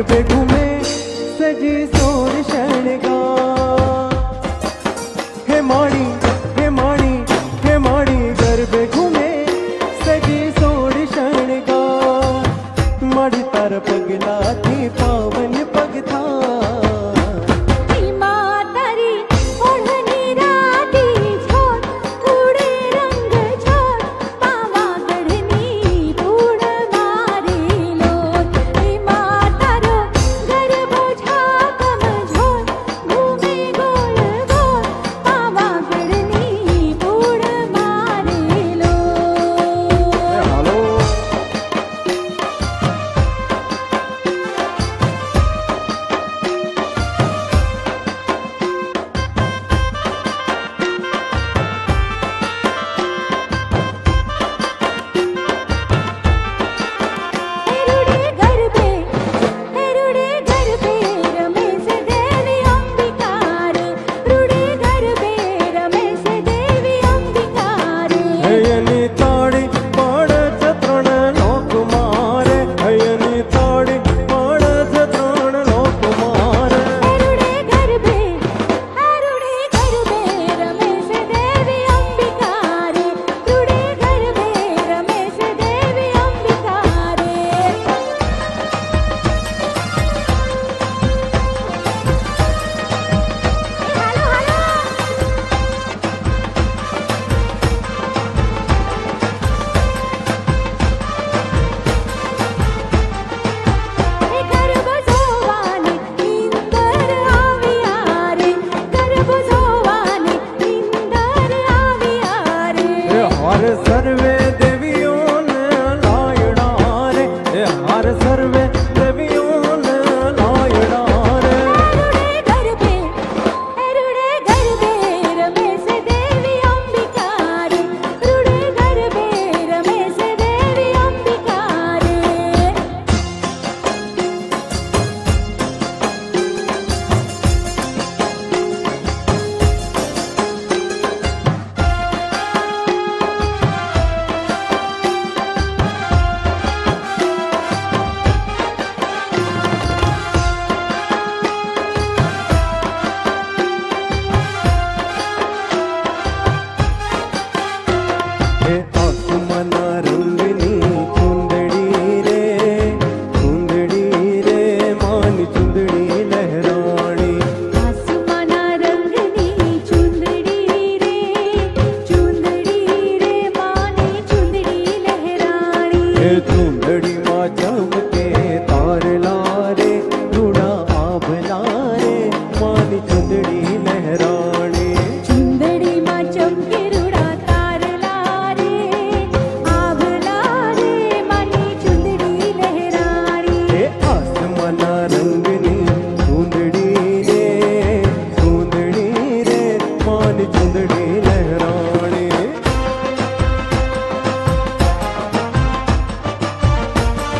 [SPEAKER 3] गरबे घूमे सजी सोर शणगार। हे माड़ी गरबे घूमे सजी सोर शणगार। माड़ी तार पगला थी पावन पगथा। सर्वे देवियों ने लायड़ा रे, हर सर्वे देवियों ने लायड़ा रे।
[SPEAKER 2] रुड़े गरबे रमेश देवी अंबिका रे, रुड़े गरबे रमेश देवी अंबिका रे।
[SPEAKER 3] चुंदड़ी माँ चमके तार लारे, रूड़ा आभला रे, मानी चुंदड़ी लहरानी।
[SPEAKER 2] चुंदड़ी माँ चमके रूड़ा तार लारे, आभला रे, मानी चुंदड़ी लहरानी।
[SPEAKER 3] आसमाना रंगनी चुंदड़ी रे, मानी चुंदड़ी लहरानी।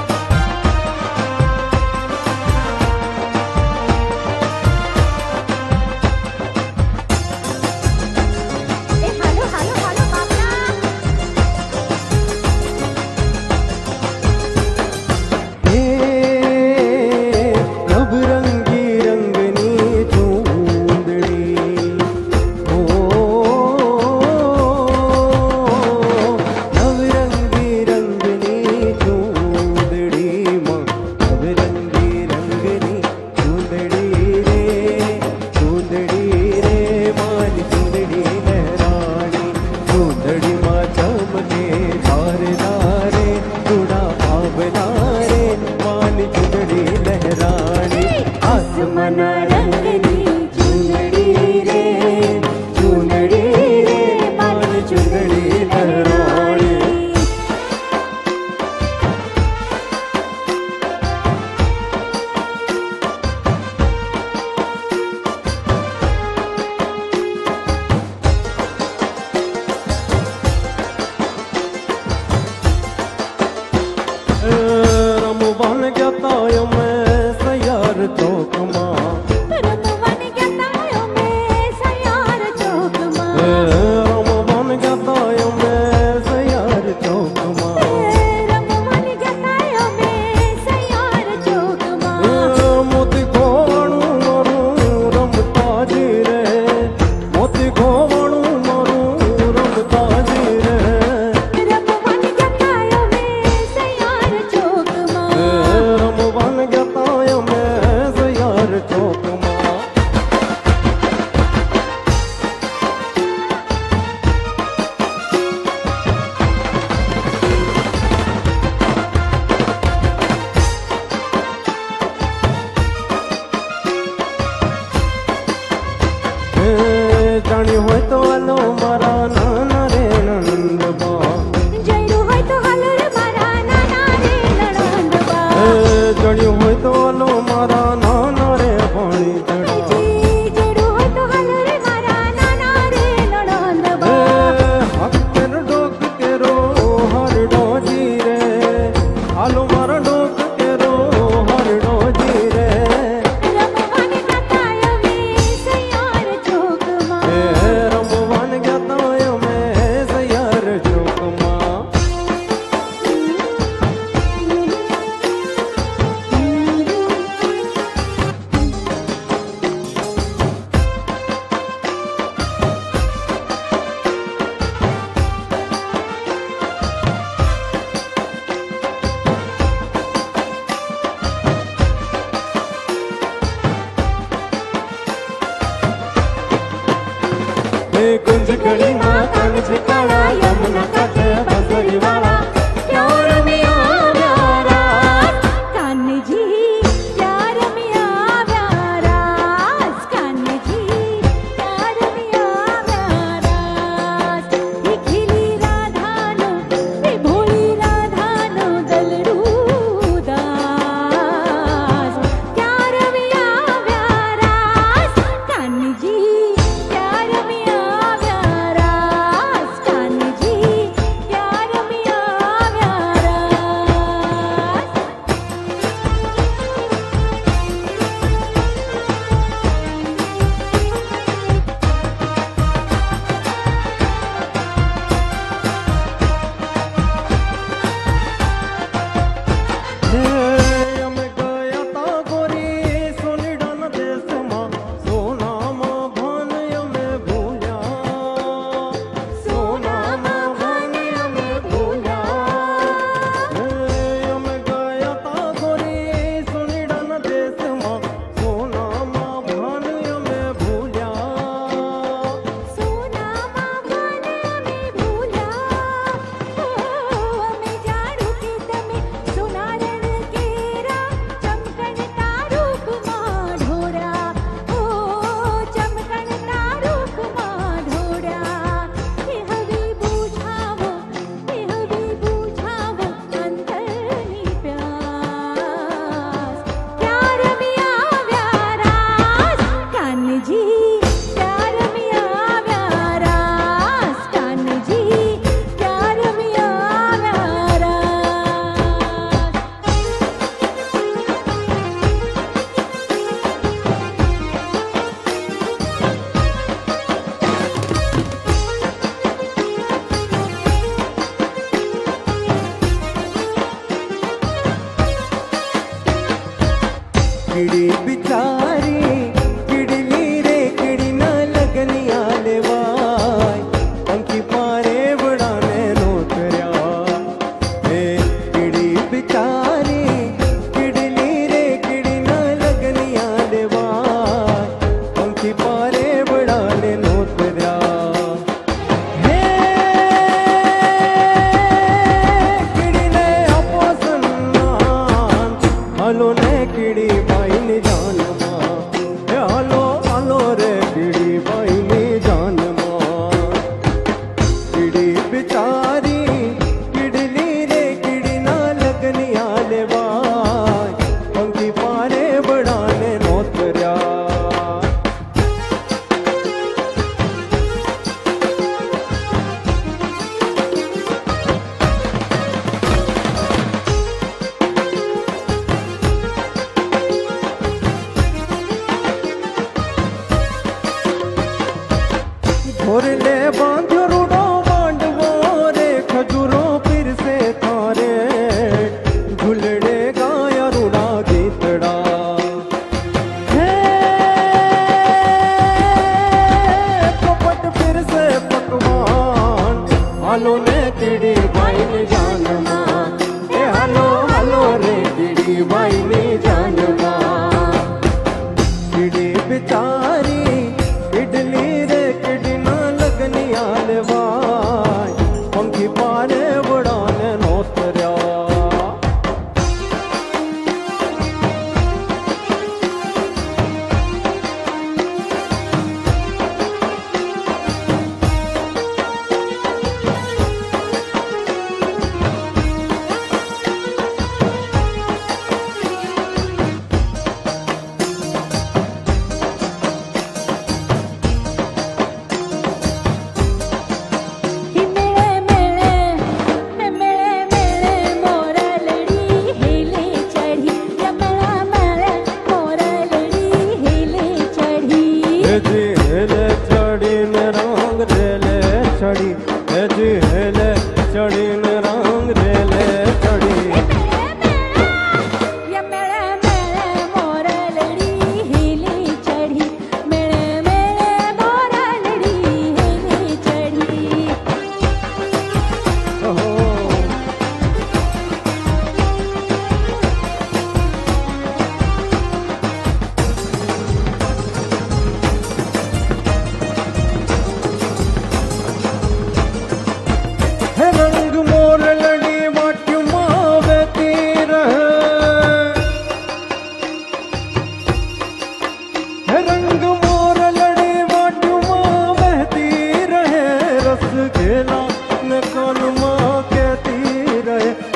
[SPEAKER 3] गंज गली माँ कांच काला यमुना काठ बंसरी वाला प्यार मिया प्यारा
[SPEAKER 2] कान्हे जी प्यार मिया प्यारा कान्हे जी प्यार मिया प्यारा ये खिली राधानो ये भोली राधानो दलड़ू दास प्यार मिया प्यारा कान्हे जी प्यार मिया प्यारा कान्हे जी प्यार मिया प्यारा
[SPEAKER 3] हम गया ता गोरी सोनी डान देश माँ सोना माँ भान हमें भूला सोना माँ भान हमें भूला हम गया ता गोरी सोनी डान देश माँ सोना माँ भान हमें भूला
[SPEAKER 2] सोना मावन में भूला ओ हमें जाड़ू के तमे सोनारण केरा चमकन तारूप मां ढोरा ओ चमकन तारूप मां ढोरा हे हवी बूझावो अंतरनी प्यास प्यार मिया प्यारा कान्हे जी प्यार मिया प्यारा कान्हे जी प्यार मिया प्यारा
[SPEAKER 3] किड़ी बिचारी किड़ली रे किड़ी न लगनी आले वाय पंखी पारे बड़ाने नोतरिया ए किड़ी बिचारी किड़ली रे किड़ी न लगनी आले वाय पंखी पारे बड़ाने नोतरिया हे किड़ी ने आपो सन्नान हलो ने किड़ी बाई ने जा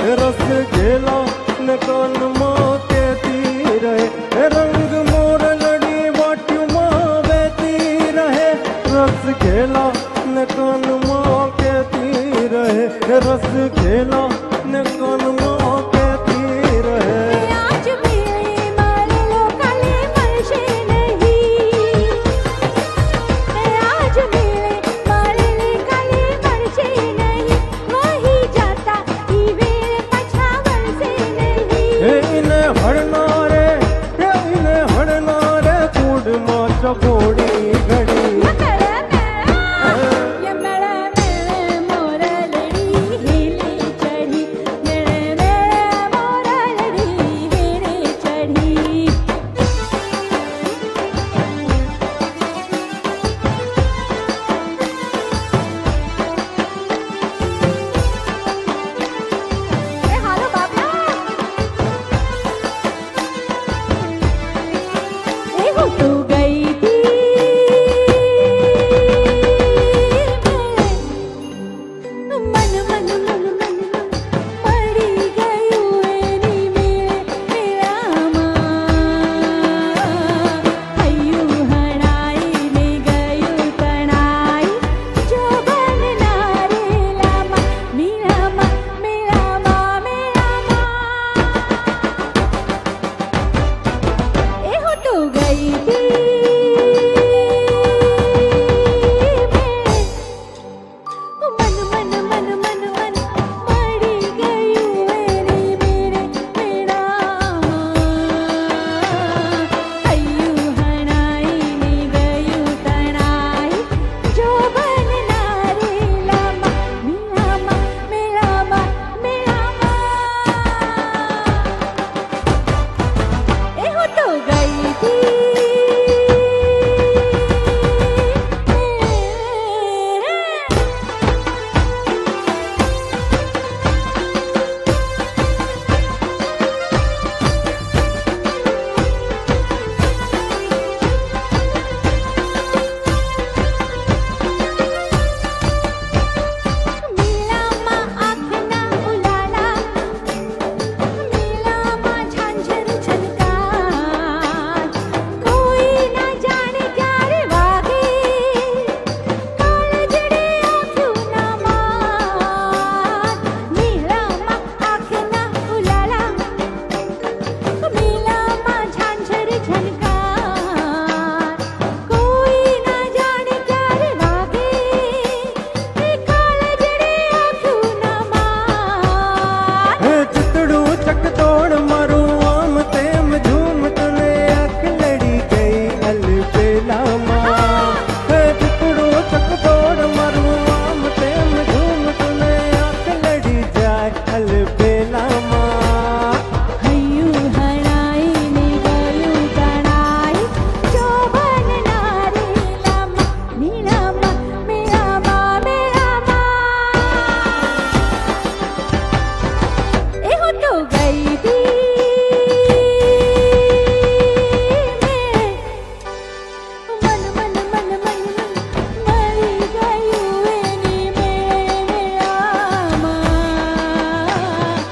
[SPEAKER 3] रस घेला न कान मां कहती रहे रंग मोर लड़ी वाट्यू मां बहती रहे रस घेला न कान मां कहती रहे रस घेला न कान मां कहती रहे
[SPEAKER 2] आज मेरे मारे लो काले मर्शे नहीं आज मेरे मारे ले काले मर्शे नहीं वही जाता ही मेरे पछावर से नहीं
[SPEAKER 3] इन्हें हड़ना रे कूड़ मां चकोड़ी घड़ी
[SPEAKER 2] ये मेरा मोरा लड़ी हिले चढ़ी मेरे मोरा लड़ी हिले चढ़ी हालो बाबा हो तू गई थी मन मन मन मन पड़ी गई नी मेरा अयू हणाई ने गयू तणाई जो बन नारे लामा मेरा माँ मेरा माँ मेरा माँ ए हो तू गई थी मन मन मन मन मन मरी गई नी मेरा अयू हणाई ने गयू तणाई जो बन नारे लामा मेरा माँ मेरा ए हो तो गई थी मीला माँ आँखना उलाला मीला माँ झांझर छनकार कोई ना जाने क्या रे वागे कालजड़े आँखों ना मार मीला माँ आँखना उलाला मीला माँ झांझर छनकार कोई ना जाने क्या रे वागे कालजड़े आँखों ना मार
[SPEAKER 3] चितड़ू चक तोड़ मारू आम तेम झूम तने अख लड़ी गई अलबेला माँ चितड़ू चक तोड़ मारू आम तेम झूम तने अख लड़ी जाए अलबेला माँ
[SPEAKER 2] अयू हणाई ने गयू तणाई जो बन नारे लामा मेरा माँ मेरा माँ मेरा माँ ए हो तो गई थी मन मन मन मन मरी गई नी मेरा माँ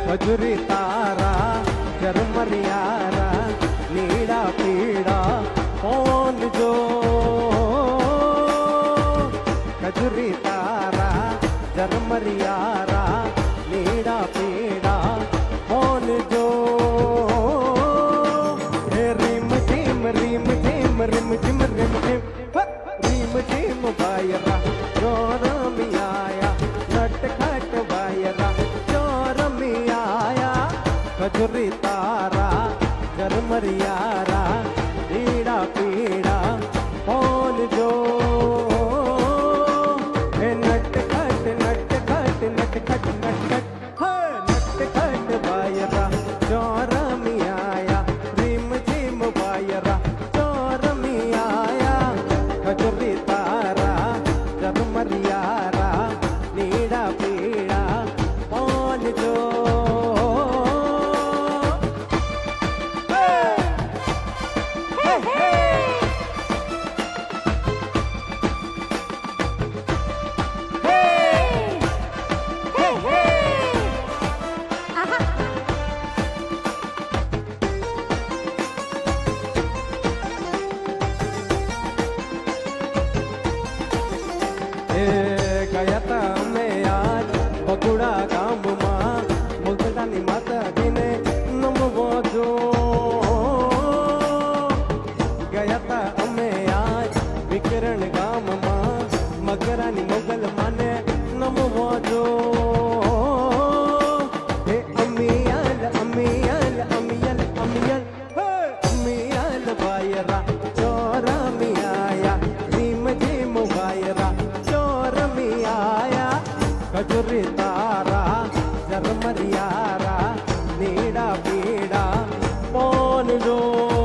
[SPEAKER 3] खजुरी तारा जरमरियारा नीड़ा पीड़ा कौन जो खजुरी तारा जरमरियारा नीड़ा पीड़ा कौन जो रिम झिम रिम झिम रिम झिम रिम झिम रिम झिम बायरा जोरमी आया नट खट बायरा जोरमी आया खजुरी तारा जरमरियारा नीड़ा पीड़ा कौन जो नट खट नट खट नट खट नट खट नट खट बायरा जोरमी आया रिम झिम बायरा जोरमी आया खजुरी तारा जरमरियारा नीड़ा पीड़ा कौन जो गयता में आज बगुड़ा गाम माँ मुगदानी माता गिने नमो जो गयता में आज विकरण गाम माँ मगरानी मुगल माने नमो जो हे अमियल अमियल अमियल अमियल अमियल बायरा चोरमी आया रिम झिम बायरा चोरमी आया खजुरी तारा जरमरियारा नीड़ा पीड़ा कौन जो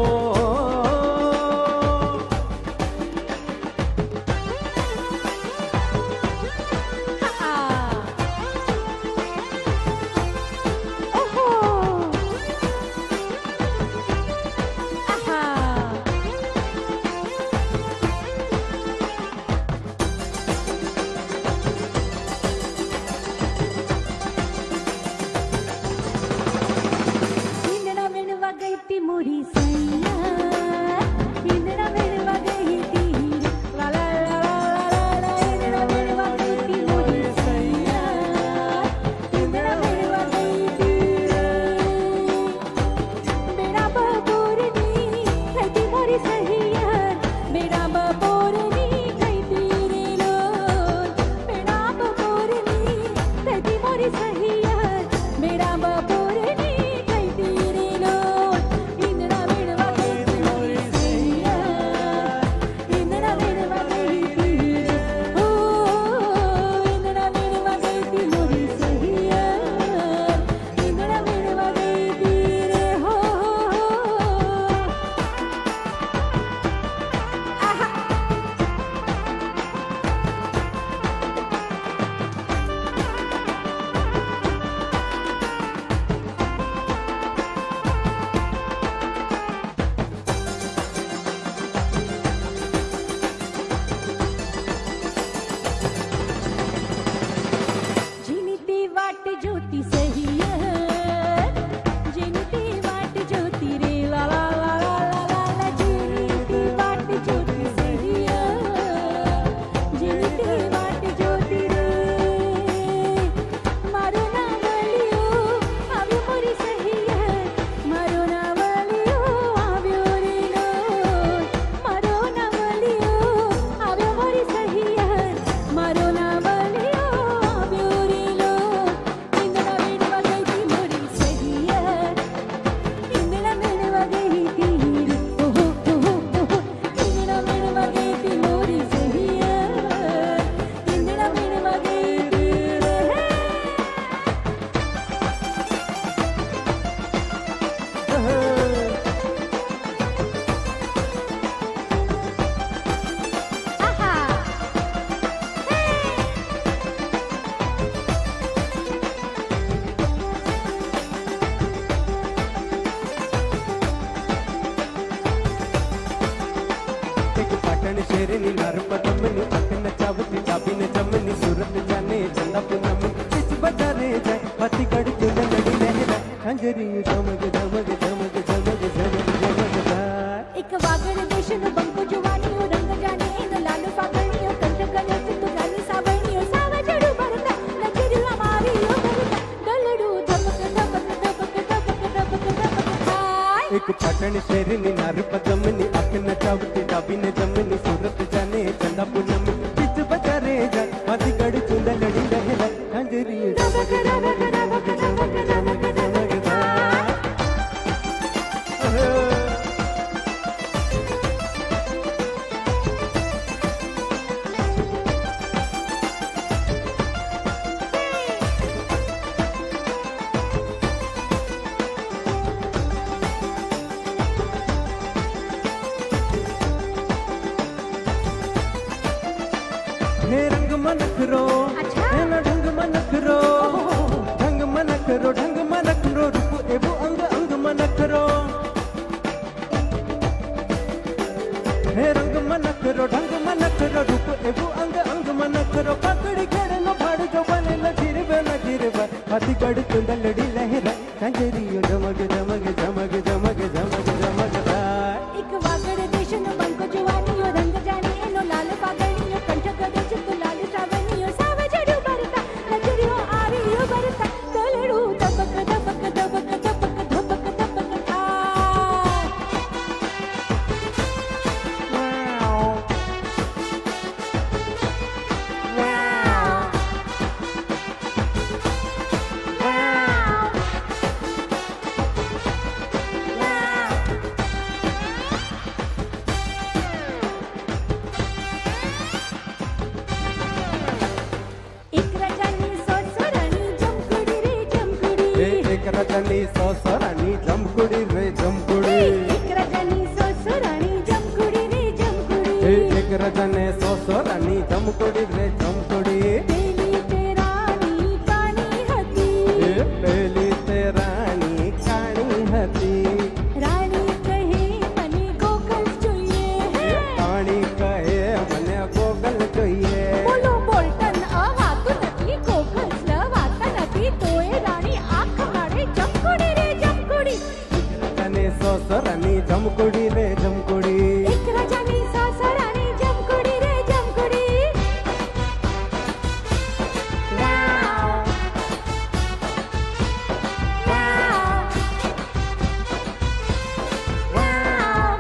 [SPEAKER 3] शेरनी नर्मदमनी अखन चावती चाबी ने जमनी सूरत जाने चंदा पूनम किस बजारे जाए पति गढ़ चुन लड़ी कंजरी झमक झमक झमक झमक झमक झमक
[SPEAKER 2] एक वागड देशनु बंको जुवानियो रंग जाने नो लाल फागणियो कंठ कलस तू गानी सावणियो सावजडू भरता नजर हमारी ओ भरता डलडू धपक धपक धपक धपक धपक धपक हाय
[SPEAKER 3] एक पटन शेरनी नार पदमनी अख नचावती डाबीने जमनी सूरत जाने चंदा पूनम बिच बजारे जा माथी गड़ चुंदा लड़ी रहला कंजरी झमक झमक झमक झमक झमक झमक हे रंग मनखरो
[SPEAKER 2] अच्छा।
[SPEAKER 3] हे न ढंग मनखरो ढंग मनखरो रूप एवो अंग अंग मनखरो हे रंग मनखरो ढंग मनखरो रूप एवो अंग अंग मनखरो पकड़ी खेड़ न फाड़ जो बने न गिरवे हाथी गड़ चुंद लड़ी लहरा कंजरियो झमक झमक झमक झमक झमक झमक
[SPEAKER 2] एक वागड देशनु बंको जुवानियो रंग जाने नो लाल फागणियो कंठ कलस तू लाल सावणियो सावजडू भरता नजर हमारी ओ भरता डलडू धपक धपक धपक धपक धपक धपक हाय एक रजनी सोसरानी जमकुडी रे जमकुडी
[SPEAKER 3] एक रजनी सोसरानी जमकुडी रे जमकुडी
[SPEAKER 2] एक रजनी सोसरानी जमकुडी रे जमकुडी
[SPEAKER 3] एक रजने सोसरानी जमकुडी रे जमकुडी
[SPEAKER 2] बेली तेरानी कानी हती
[SPEAKER 3] पहली ते रानी काणी हती
[SPEAKER 2] रानी कहे मने गोगल જોઈએ
[SPEAKER 3] रानी कहे मने गोगल જોઈએ
[SPEAKER 2] બોલો બોલ્ટન આ વાતું નથી ગોગલ્સ ન વાતા નથી તોય રાણી આંખ મારે જમકુડી રે જમકુડી
[SPEAKER 3] रजने सोसरानी जमकुडी रे जमकुडी
[SPEAKER 2] એક રજાની સાસરાની જમકુડી રે જમકુડી વાવ વાવ વાવ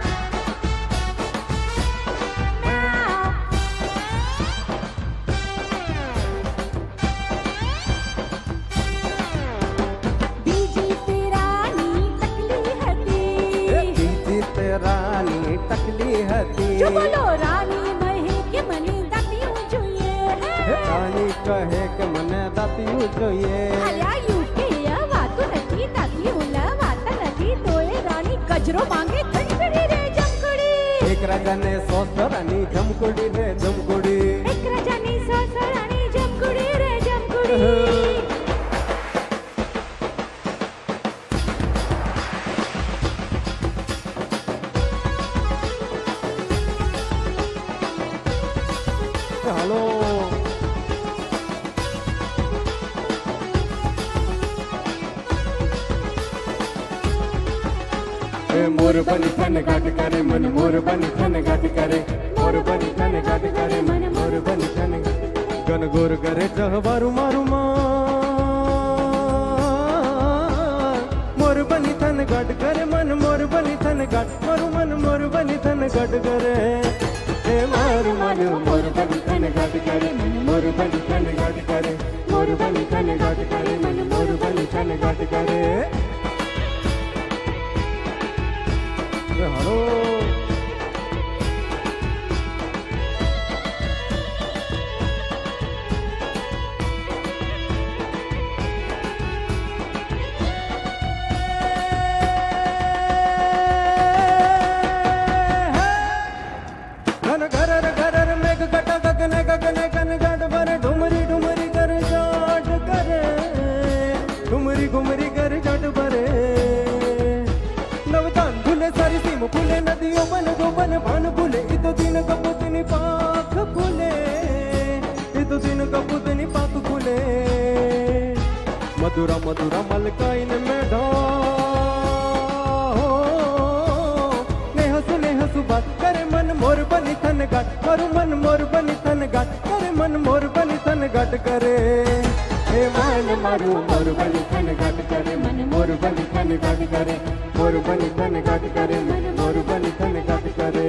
[SPEAKER 2] બીજી તેરાની તકલી હતી
[SPEAKER 3] बीजी ते रानी टकली हती
[SPEAKER 2] જો બોલો રાણી મહે કે મને દાતિયું જોઈએ
[SPEAKER 3] रानी कहे के मने दातियू જોઈએ
[SPEAKER 2] અલ્યા યુકે વાતું નથી દાતિયું લ વાતા નથી તોય રાણી ગજરો માંગે કડકડી રે જમકડી
[SPEAKER 3] एक रजने सोसरानी जमकुडी रे जमकुडी
[SPEAKER 2] એક રજાની સાસરાની જમકુડી રે જમકુડી
[SPEAKER 3] हेलो मोर बनी थन गाट करे मन मोर बनी थन गाट करे मोर बनी थन गाट करे मन मोर बनी थन गन गोर करे जहवारू मारू मोर बनी थन गाट करे मन मोर बनी थन गाट मारू मन मोर बनी थन गाट करे हे मारू मन मोर बनी थन गाट करे मन मोर बनी थन गाट करे मोर बनी थन गाट करे मन मोर बनी थन गाट करे हेलो घन घर घर मेघ घटा गगन गगन गन गड भर डुमरी डुमरी कर जाट करे डुमरी घुमरी कर जाट भरे नवदान फुले सारी सीम फुले नदियों बन गोबन भान फुले इतो दिन कपुतनी पाख फुले इतो दिन कपुतनी पाख फुले मधुरा मधुरा मलकाइन में ढो बनी थन घट मारू मन मोर बनी थन घट करे मन मोर बनी थन घट करे हे मन मारू मोर बनी थन घट करे मन मोर बनी थन घट करे मोर बनी थन घट करे मन मोर बनी थन घट करे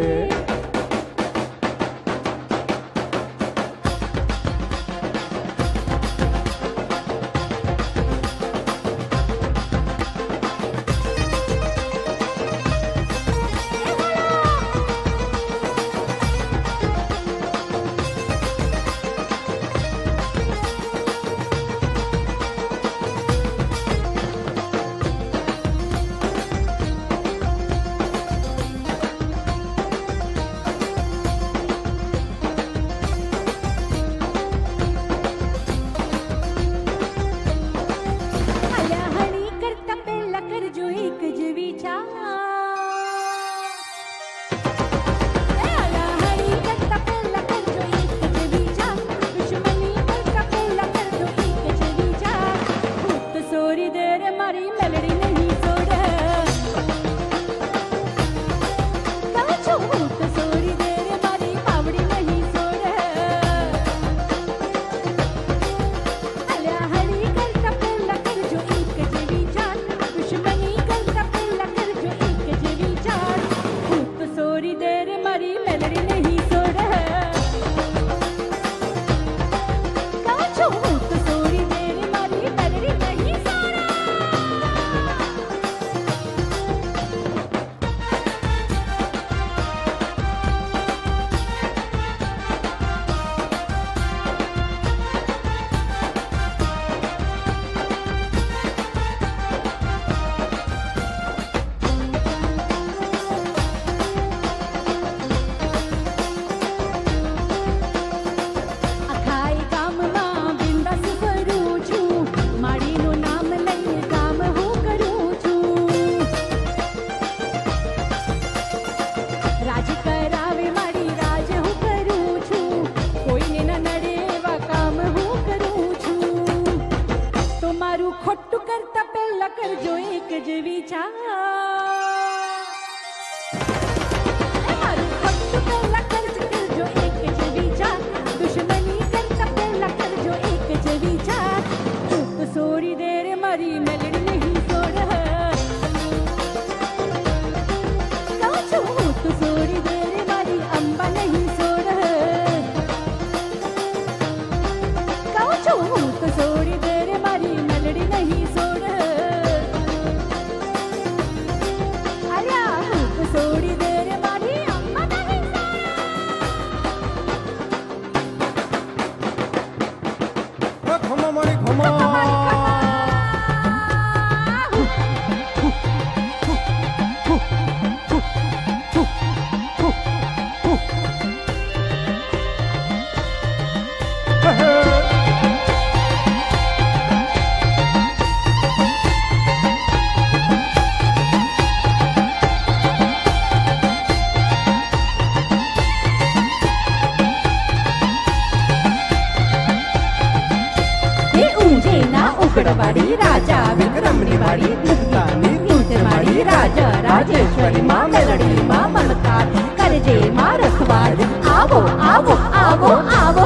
[SPEAKER 2] उगड़वाड़ी राजा विक्रमनी वाड़ी दुर्गानी नूतनवाड़ी राजा राजेश्वरी माँ मेलड़ी माँ ममतार करजे माँ रखवाड़ आवो आवो आवो आवो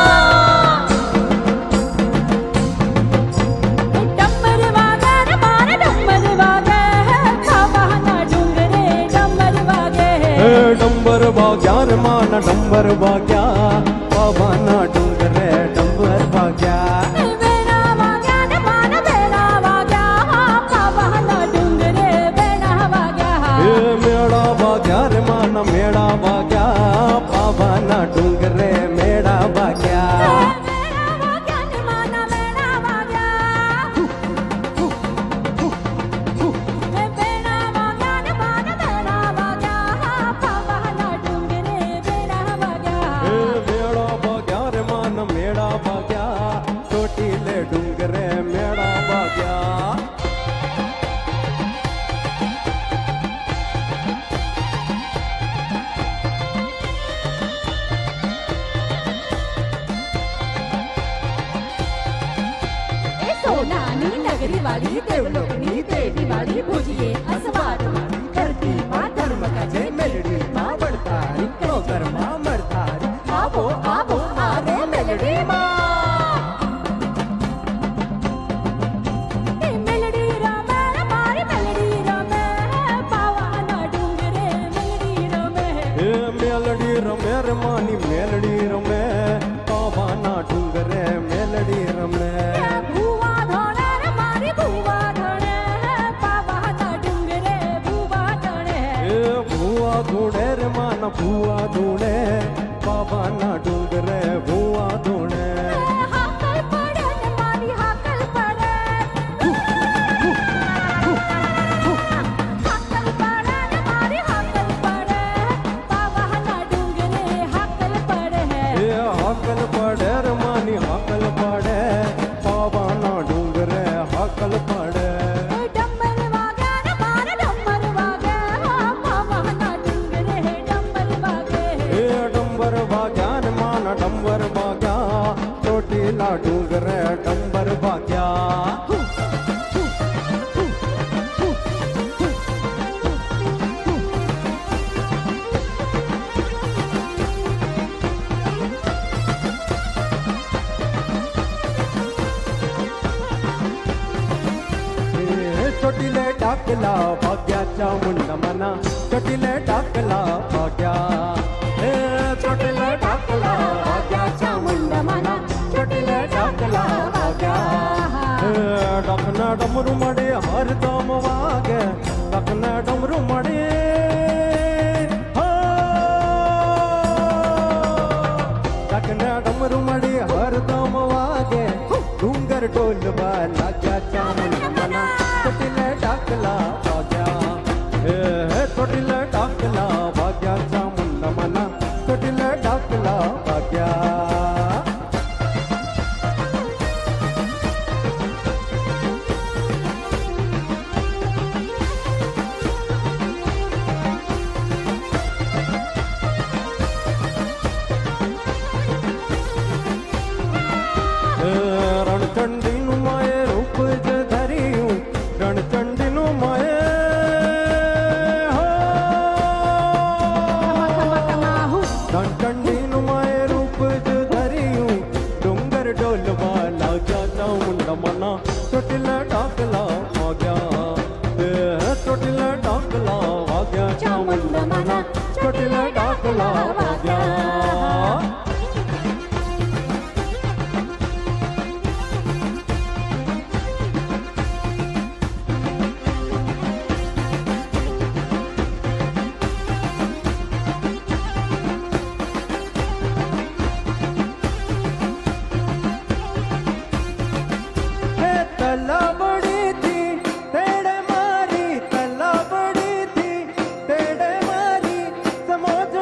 [SPEAKER 2] डम्बर वागे रे मारे डम्बर वागे खावाना डुंगरे डम्बर वागे
[SPEAKER 3] डम्बर वाग्या रे माना डम्बर वाग्या पावाना डुंगरे डम्बर वाग्या मेड़ा वाग्या पावाना डुंगरे मेड़ा वाग्या मेड़ा वाग्या रे मान मेड़ा वाग्या चोटीले डुंगरे मेड़ा वाग्या
[SPEAKER 2] वाली देवलोकनी देवी वाली भुजिए असवार वाली धरती माँ धर्म का जय मेलड़ी माँ बड़तारी क्रोगर माँ
[SPEAKER 3] ढोडेर मानी मेलडी रमे पावाना डुंगरे मेलडी रमे
[SPEAKER 2] भुवा धोणे रे मारी भुवा धोणे पावाना डुंगरे भुवा धोणे
[SPEAKER 3] भुवा ढोडेर मान भुवा ढोणे पावाना डुंगरे भुवा ढोणे
[SPEAKER 2] हाकल पडे ने मारी हाकल पडे हाकल पडे ने मारी हाकल पडे पावाना डुंगरे हाकल पडे
[SPEAKER 3] हाकल पडे रे मानी हाकल पडे पावाना डुंगरे हाकल पडे
[SPEAKER 2] डंबर वागे ने मारे डंबर वागे पावाना डुंगरे डंबर वागे
[SPEAKER 3] डंबर भाग्यान मान डंबर भाग्या चोटीला डुंगरे डंबर भाग्या चोटीले टाकला भाग्याच्या मुंड मना चोटीले टाकला भाग्या चोटीले टाकला भाग्याच्या मुंड मना चोटीले टाकला भाग्या डकना डमरू मडे हर दम वागे डकना डमरू मडे डकना डमरू मडे हर दम वागे डुंगर डोलवा लाग्याच्या मुंड मना चोटीले टाकला भाग्या चोटीले टाकला भाग्याच्या मुंड मना चोटीले टाकला भाग्या रणचंडी नु माये रूप ज धरियूं रणचंडी नु माये रणचंडी नु माये रूप ज धरियूं डोंगर डोलवा लाग्याचा मुंड मना चोटीला टाकला भाग्या चोटीला टाकला भाग्याचा मुंड मना चोटीला टाकला भाग्या तला बड़ी थी तेरे मारी तला बड़ी थी तेरे मारी समोच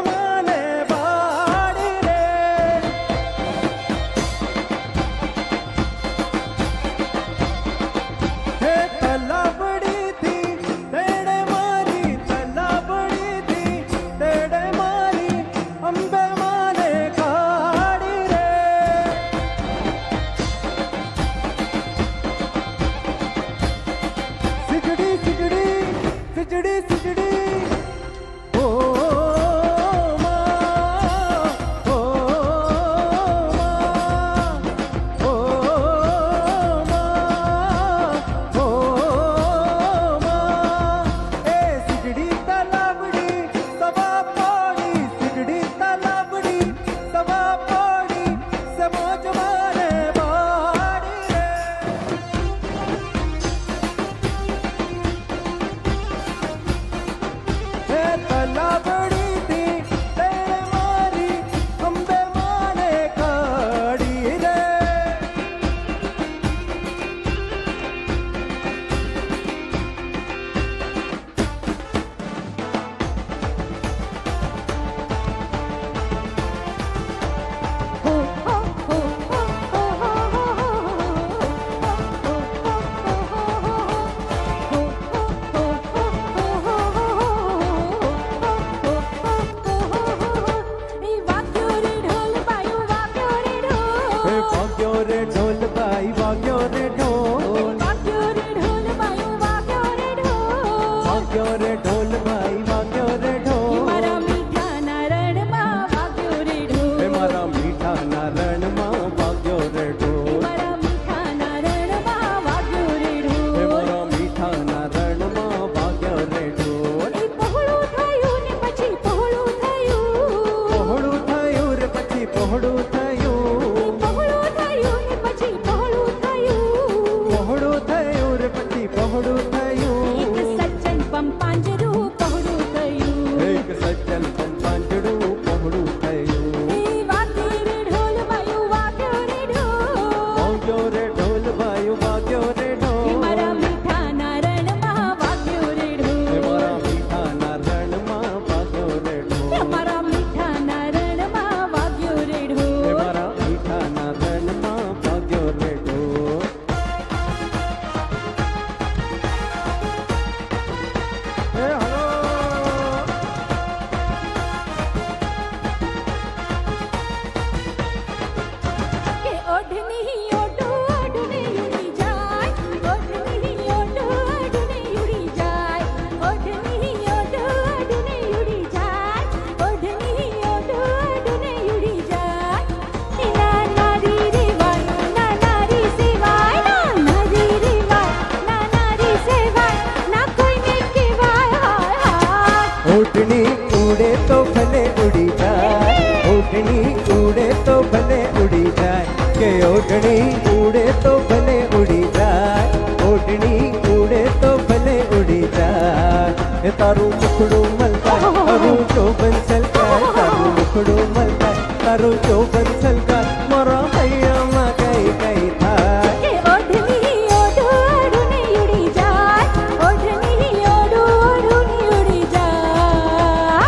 [SPEAKER 3] तारू मुखड़ो मलकाय तारू चौबन छलकाय तारू मुखड़ो मलकाय तारू चौबन छलकाय मोरा भैया मा कई कई था
[SPEAKER 2] के ओढ़नी ओढ़ो ओढ़नी उड़ी जाए ओढ़नी ओढ़ो ओढ़नी उड़ी जाए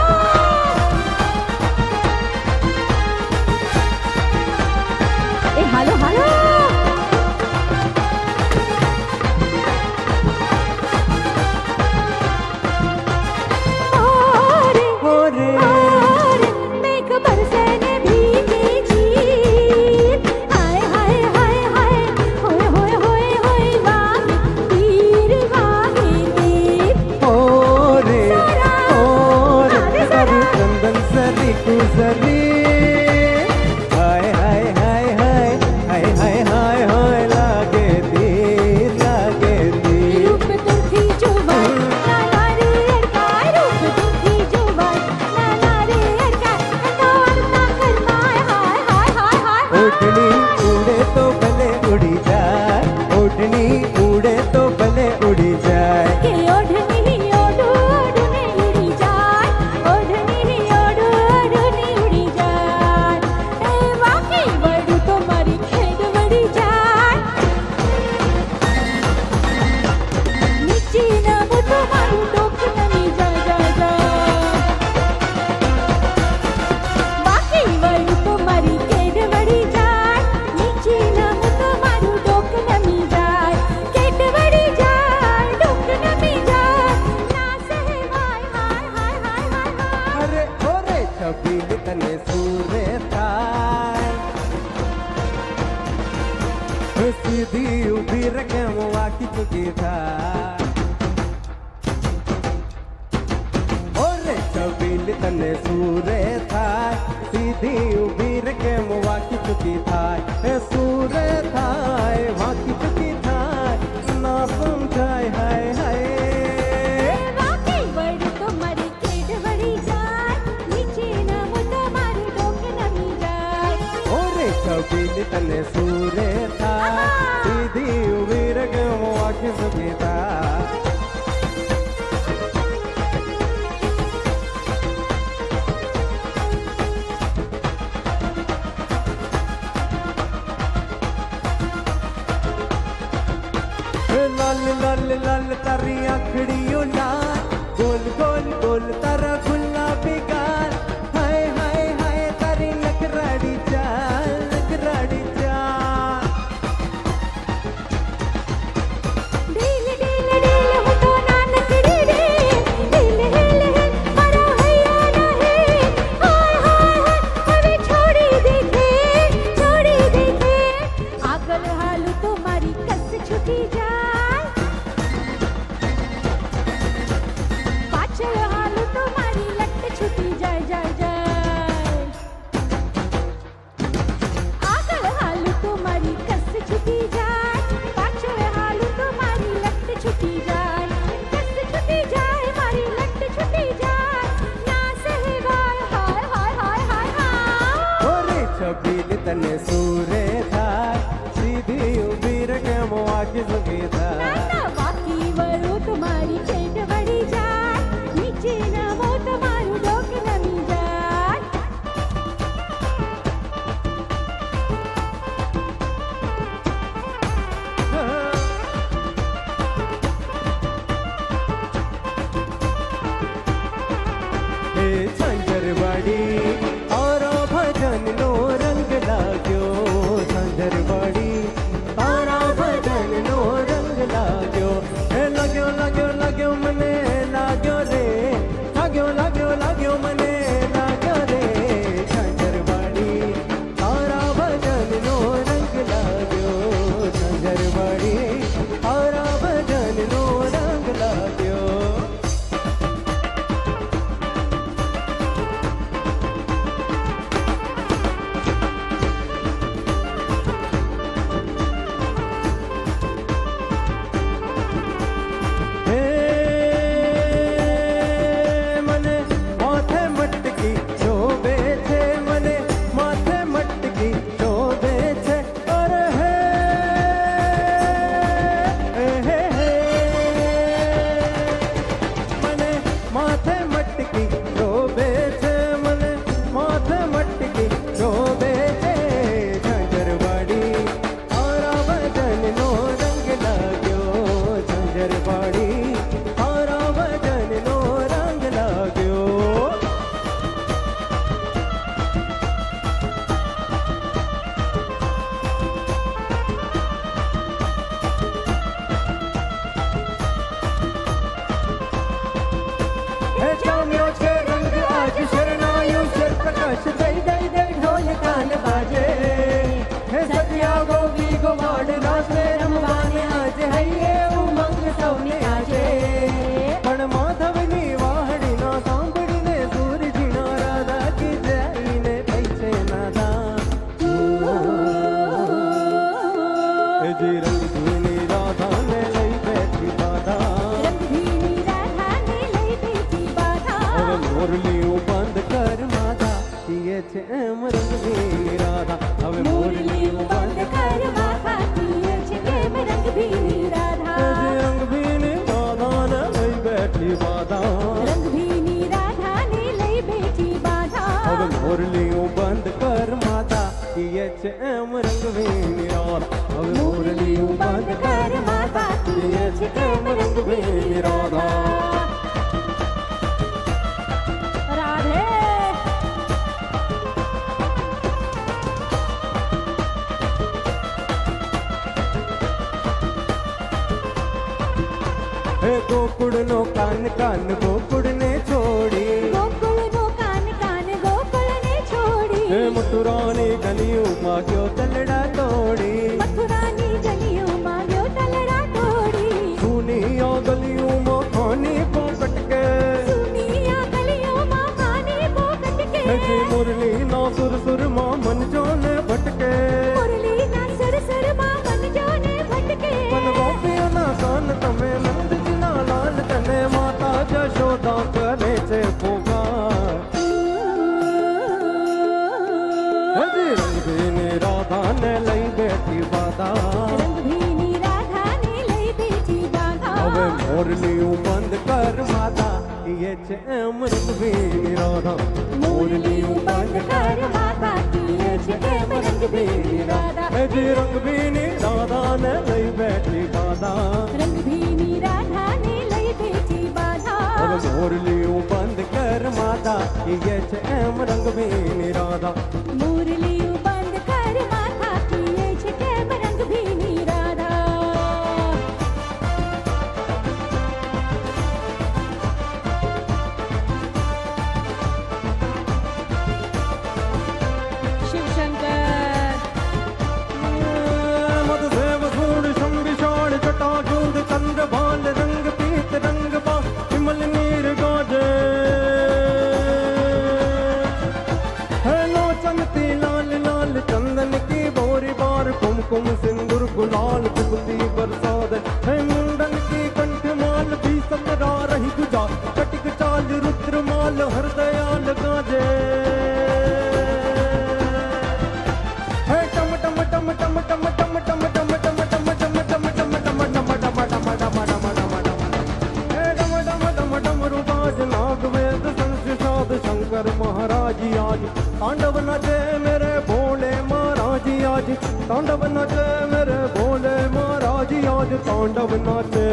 [SPEAKER 2] ए हालो हालो और मेघ बरसे ने भीगी झील हाय हाय हाय हाय होए होए होए होए वाह तीर
[SPEAKER 3] ओरे तारू चंदन सरी गुजरी हाय हाय हाय हाय हाय हाय हाय हाय लागे तीर
[SPEAKER 2] रूप तुझी जुबान ना नारी अड़काए रूप तुझी जुबान ना नारी अड़काए तो अड़ता करना हाय हाय हाय हाय
[SPEAKER 3] ओढ़नी उड़े तो भले उड़ी जाए ओढ़नी उड़े तो भले उड़ी जाए
[SPEAKER 2] के ओढ़नी ओढ़ो ओढ़नी उड़ी जाए ओढ़नी ओढ़ो ओढ़नी उड़ी जाए ए वाकई बड़ू तुम्हारी खेड बड़ी जाए नीचे ना वो तुम्हारू डोक नहीं जा जा जा वाकई बड़ू तुम्हारी खेड बड़ी जाए नीचे ना वो तुम्हारू डोक नहीं जाए खेड बड़ी जाए डोक नहीं जाए ना सहे हाय हाय हाय हाय हाय हाय
[SPEAKER 3] अरे ओरे छबील तने सूरे थाय सीधी उभी रकम वाकी चुकी था ओरे छबील तने सूरे थाय सीधी उभी रकम वाकी चुकी था सूरे थाय वाकी चुकी था ना समझाए हाय हाय
[SPEAKER 2] वाकई बड़ी तुम्हारी खेड बड़ी जाए नीचे ना वो तुम्हारी डोक नहीं जाए
[SPEAKER 3] ओरे छबील तने सूरे था सीधी उबीर के मुआकी सुखीता लाल लाल लाल तारी आखड़ियों लाल गोल गोल गोल तारा गुलाबी गाल हाय हाय हाय तारी नखराड़ी चाल नखराड़ी चाल
[SPEAKER 2] ढील ढील ढील हो तो नानक रे ढील हिल हिल मरा हैया नहीं हाय हाय हाय अभी छोड़ी देखे आगल हालू तुम्हारी कस छुटी जाए पाछल हालू तुम्हारी लट छुटी जाए जाए जाए आगल हालू तुम्हारी कस छुटी जाए पाछल हालू तुम्हारी लट छुटी जाए कस छुटी जाए मारी लट छुटी जाए ना सहे हाय हाय हाय हाय हाय हाय
[SPEAKER 3] ओरे छबील तने सूरे था सीधी उबीर के मुआकी सुखीता
[SPEAKER 2] नाना बाकी वरू तुम्हारी खेड बड़ी जाए नीचे ना वो तुम्हारू डोक नहीं जाए
[SPEAKER 3] हे झंझरवाड़ी और भजन नो रंग लाग्यो झंझरवाड़ी और भजन नो रंग लाग्यो हे लाग्यो लाग्यो लाग्यो मने लाग्यो रे लाग्यो लाग्यो लाग्यो मने लाग्यो रे झंझरवाड़ी और भजन नो रंग लाग्यो झंझरवाड़ी और भजन नो रंग लाग्यो ये चैम रंग भी निराला अब
[SPEAKER 2] मुरलियों बंद कर माता की
[SPEAKER 3] ये चैम रंग भी निराला
[SPEAKER 2] राधे
[SPEAKER 3] गोकुड़ नो कान कान गोकुड़ ने छोड़ी
[SPEAKER 2] गोकुल नो कान कान गोकुल ने छोड़ी
[SPEAKER 3] मथुरानी गलियों मांग्यो तलड़ा तोड़ी
[SPEAKER 2] मथुरानी गलियों मांग्यो तलड़ा तोड़ी
[SPEAKER 3] सुनिया गलियों में खानी पोकट के
[SPEAKER 2] सुनिया गलियों मां खानी पोकट के
[SPEAKER 3] जी मुरली ना सुर सुर मां मन जोने भटके
[SPEAKER 2] मुरली ना सुर सुर मां मन जोने भटके
[SPEAKER 3] पन गोपियों ना कान तमे नंद जी ना लाल तने माता जशोदा करे छे पुकार जी रंग भीनी राधा ने लई बेटी बाधा
[SPEAKER 2] रंग भीनी राधा ने लई बेटी बाधा
[SPEAKER 3] હવે મોરલીયું બંધ કર માતા ये चैम रंग भीनी राधा
[SPEAKER 2] मुरलियों बंद कर माता की ये चैम रंग भीनी राधा
[SPEAKER 3] जी रंग भीनी राधा ने लई बैठी बाधा
[SPEAKER 2] रंग भीनी राधा ने लई बेटी बाधा
[SPEAKER 3] मोरलियों बंद कर माता ये चैम रंग भीनी राधा
[SPEAKER 2] मुरलियों बंद कर माता की ये चैम रंग भीनी राधा शिव शंकर
[SPEAKER 3] मद सेव सूड़ संविशाल जटा जूद चंद्र भाल रंग पीत रंग बा विमल नीर गाजे है लोचनती लाल लाल चंदन की बोरी बार कुमकुम सिंदूर गुलाल बिकुती बरसात है मुंडन की कंठ माल भी सतरा रही गुजा कटिक चाल रुद्र माल हरदयाल गाजे है टम टम टम टम टम टम टम टम टम टम टम टम टम टम टम रूपाज नाग वेद संसाद शंकर महाराज आज तांडव नचे मेरे भोले महाराज आज तांडव नचे मेरे भोले महाराज आज तांडव नचे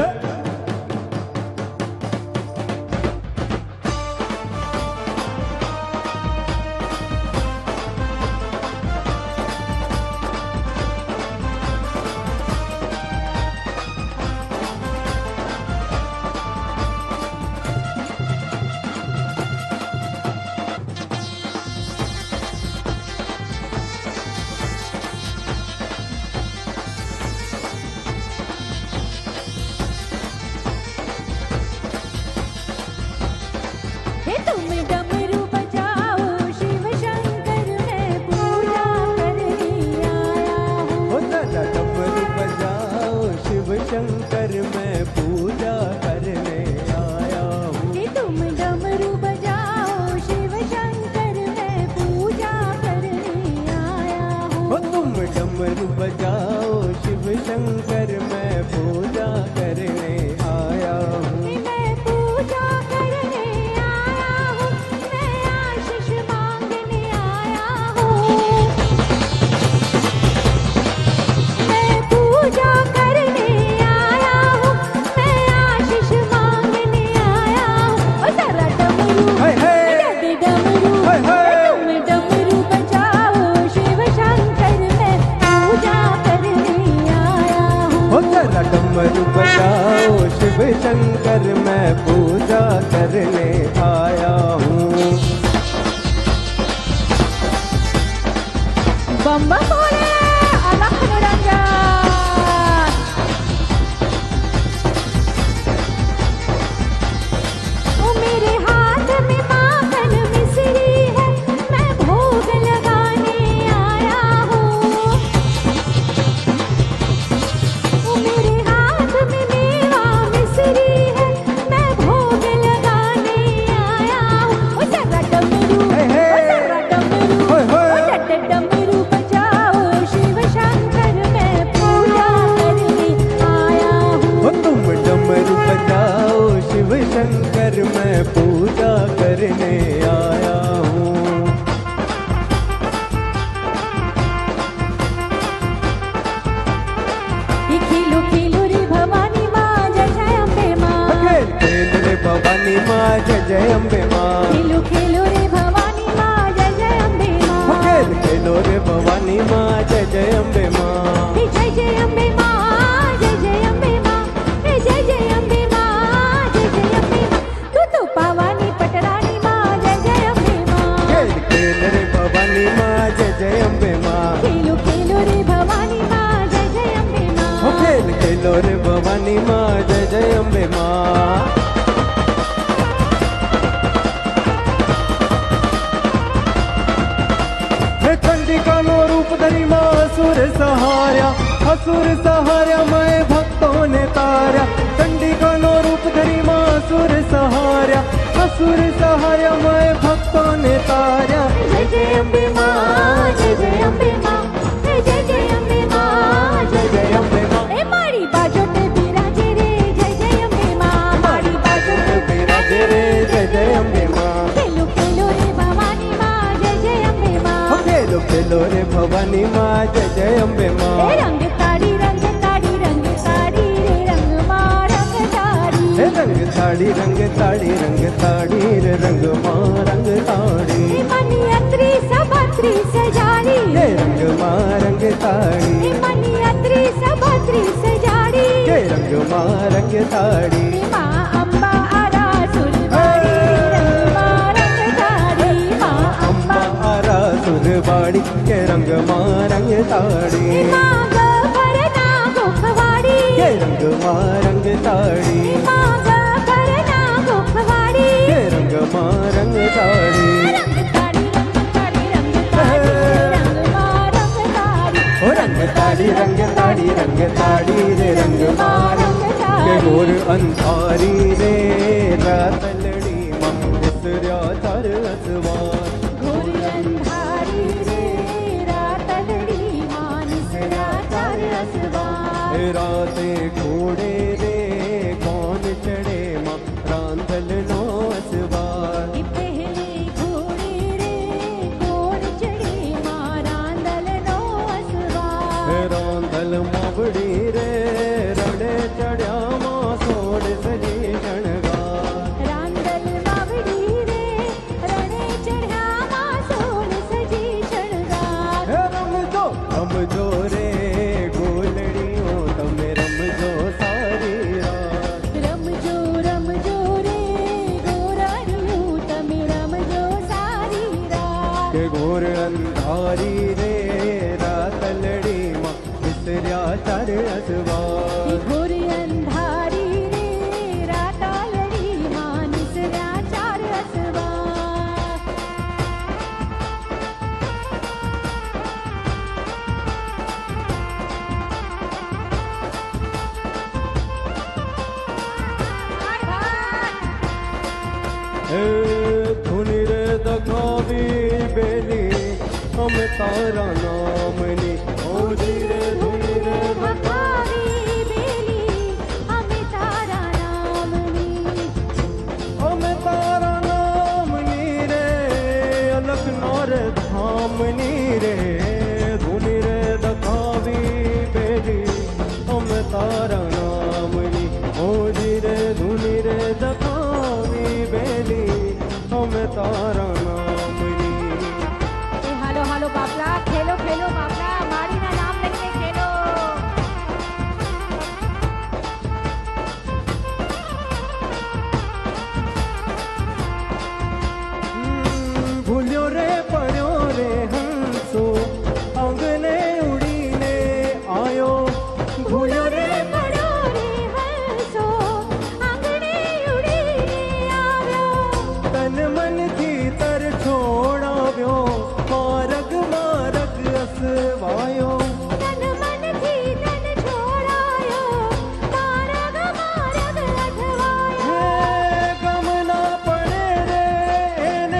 [SPEAKER 2] तुम डमरू बजाओ शिव शंकर मैं पूजा करने आया हूँ
[SPEAKER 3] डमरू बजाओ शिव शंकर मैं पूजा करने आया हूँ
[SPEAKER 2] तुम डमरू बजाओ शिव शंकर मैं पूजा करने आया हूँ
[SPEAKER 3] तुम डमरू बजाओ शिव शंकर मैं पूजा करने आया हूँ
[SPEAKER 2] मैं पूजा करने आया हूँ मैं आशीष मांगने आया हूँ मैं पूजा करने आया हूँ मैं आशीष मांगने आया हूँ ओ सारा डमरू डमरू तुम डमरू बजाओ शिव शंकर मैं पूजा करने आया हूँ
[SPEAKER 3] डमरू बजाओ शिव शंकर मैं पूजा करने आया हूँ
[SPEAKER 2] बम बम बोले अलख निरंजन ओ मेरे हाथ में माखन मिश्री है मैं भोग लगाने आया हूँ ओ मेरे हाथ में मेवा मिश्री है मैं भोग लगाने आया हूँ ओ जरा डमरू डमरू बजाओ
[SPEAKER 3] रे भवानी माँ जय जय अम्बे माँ चंडिका नो रूप धरी माँ असुर सहार्या मैं भक्तों ने तार्या चंडिका नो रूप धरी माँ असुर सहार्या मैं भक्तों ने तार्या
[SPEAKER 2] जय जय अम्बे माँ जय जय अम्बे माँ जय जय अम्बे माँ जय जय अम्बे माँ ए माड़ी बाजो पे बिराजे रे जय जय अम्बे माँ माड़ी बाजो पे
[SPEAKER 3] बिराजे रे जय जय अम्बे माँ
[SPEAKER 2] खेलो खेलो रे भवानी माँ जय जय अम्बे माँ
[SPEAKER 3] खेलो खेलो रे भवानी माँ जय जय अम्बे माँ
[SPEAKER 2] रंग ताड़ी रे रंग माँ रंग ताड़ी
[SPEAKER 3] रंग ताड़ी रे रंग माँ रंग ताड़ी
[SPEAKER 2] मनी अत्री सबत्री सजारी
[SPEAKER 3] रंग माँ रंग ताड़ी
[SPEAKER 2] मनी अत्री सबत्री सजारी
[SPEAKER 3] रंग माँ रंग ताड़ी
[SPEAKER 2] माँ अम्बा आरा सुरबाड़ी रंग माँ रंग ताड़ी माँ
[SPEAKER 3] अम्बा आरा सुरबाड़ी के रंग माँ रंग ताड़ी
[SPEAKER 2] माँ गभरना गोखवाड़ी
[SPEAKER 3] रंग माँ रंग ताड़ी
[SPEAKER 2] माँ गभरना गोखवाड़ी
[SPEAKER 3] रंग माँ रंग ताड़ी
[SPEAKER 2] रंग ताड़ी रंग माँ रंग ताड़ी
[SPEAKER 3] रंग ताड़ी रे रंग माँ रंग के गोर अंधारी रे रातलड़ी माँ इसरा चार असवार
[SPEAKER 2] घोर अंधारी रे रातलड़ी माँ निसरा चार असवार
[SPEAKER 3] राते घोड़े रे कौन चढ़े माँ रांधल नो असवार
[SPEAKER 2] पहले घोड़े रे कौन चढ़े माँ रांदल नो असवार
[SPEAKER 3] रांधल मावड़ी रे रड़े चढ़्या माँ सोड़ सजी शणगार
[SPEAKER 2] रांदल मावड़ी रे रणे चढ़्या माँ सोल सजी शणगार
[SPEAKER 3] रमजो रे गोलड़ियों तमे रमजो सारी रात
[SPEAKER 2] रमजो रे गोराड़ियों तमे रमजो सारी रात
[SPEAKER 3] के घोर अंधारी रे रातलड़ी माँ इसरा चार असवार
[SPEAKER 2] घोर अंधारी रे रातालड़ी माँ निसरा चार असवार
[SPEAKER 3] धुनि रे दखावी बेली हम तारा नामनी ओ जी रे धुनि रे
[SPEAKER 2] भगावी बेली हमें तारा नामनी
[SPEAKER 3] हम तारा नामनी रे अलग नौर धामनी रे धुनि रे दखावी बेली हम तारा नामनी ओ जी रे धुनि रे दखावी बेली हम तारा नामनी
[SPEAKER 2] हेलो हेलो बाबला खेलो खेलो बाबला मारी ना नाम लेके खेलो
[SPEAKER 3] भूल्यो रे पड़ो रे हंसो अंगने उड़ीने आयो भूल्यो रे
[SPEAKER 2] पड़ो रे हंसो आंगणे उड़ीने આવ્યો
[SPEAKER 3] तन मन थी तर छोड़ाव्यो मारग मारग असवायो
[SPEAKER 2] તન મનથી તન છોડાયો મારગ મારગ અઠવાયો
[SPEAKER 3] हे गम ना पड़े रे एने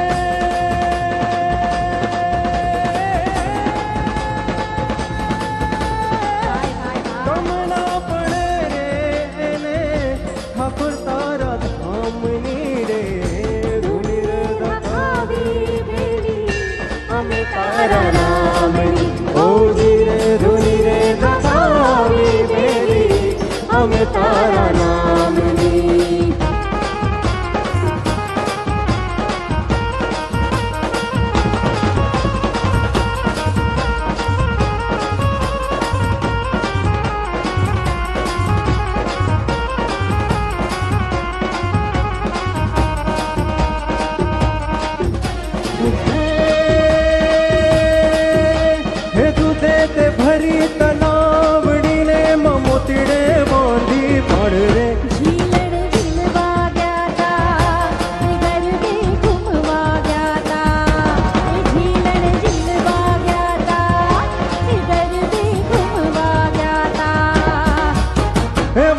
[SPEAKER 2] હાય હાય
[SPEAKER 3] गम ना पड़े रे एने ठाकुर तारा धामनी रे धुनि रे
[SPEAKER 2] ભગાવી બેલી અમે
[SPEAKER 3] तारा नामनी ओ जी रे धुनि रे दखावी बेली हम तारा नामनी हे दूधे ते भरी तलावड़ी ने मोतीड़े बोल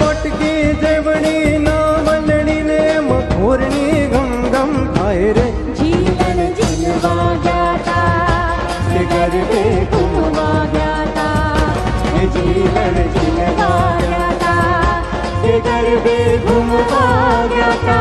[SPEAKER 3] मोटकी जेवणी ना मंडणी ने मखोरणी गम गम थाय रे
[SPEAKER 2] झीलन झिलवा जाता ते गरबे घुमवा जाता
[SPEAKER 3] झीलन झिलवा
[SPEAKER 2] जाता ते गरबे घुमवा जाता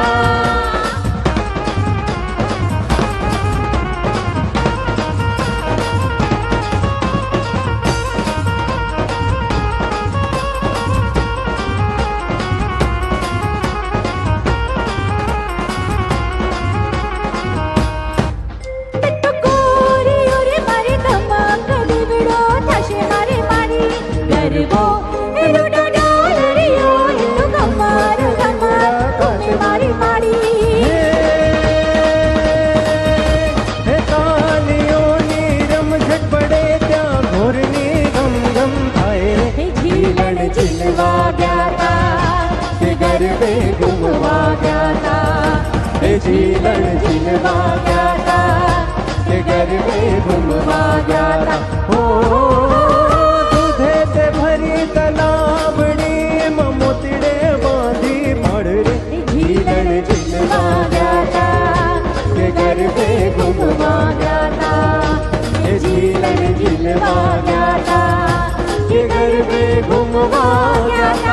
[SPEAKER 2] झिलवा जाता ते गरबे घुमवा जाता
[SPEAKER 3] झीलन झिलवा जाता ते गरबे घुमवा जाता हो दुधे ते भरी तलावणी मोतीडे बांधी पड़ रे
[SPEAKER 2] झीलन झिलवा जाता
[SPEAKER 3] ते गरबे घुमवा
[SPEAKER 2] जाता
[SPEAKER 3] झीलन झिलवा जाता ते गरबे घुमवा जाता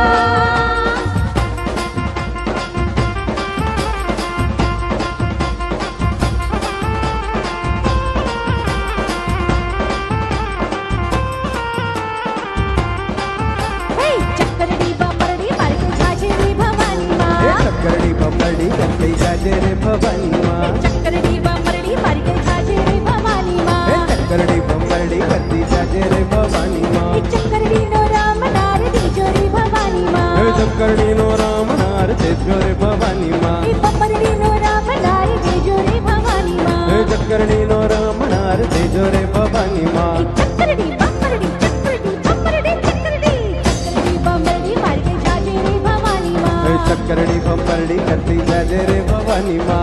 [SPEAKER 2] चक्करडी बम्बरडी मारके झाजेरी भवानी माँ
[SPEAKER 3] चक्करडी बम्बरडी करते झाजेरी भवानी माँ
[SPEAKER 2] चक्करडी बम्बरडी मारके झाजेरी भवानी माँ
[SPEAKER 3] चक्करडी बम्बरडी करती झाजेरी भवानी माँ
[SPEAKER 2] चक्करडी नो राम नार तिजोरी भवानी माँ
[SPEAKER 3] चक्करडी नो राम नार तिजोरी भवानी माँ
[SPEAKER 2] बम्बरडी नो राम नार तिजोरी भवानी माँ
[SPEAKER 3] चक्करडी नो राम नार तिजोरी भवानी माँ
[SPEAKER 2] चक्करडी बम्बरडी चक्करडी बम्बरडी चक्करडी चक्करडी बम्बरडी मारके झाजेरी भवानी माँ
[SPEAKER 3] चक्करडी बम्बरडी करती झाजेरी भवानी माँ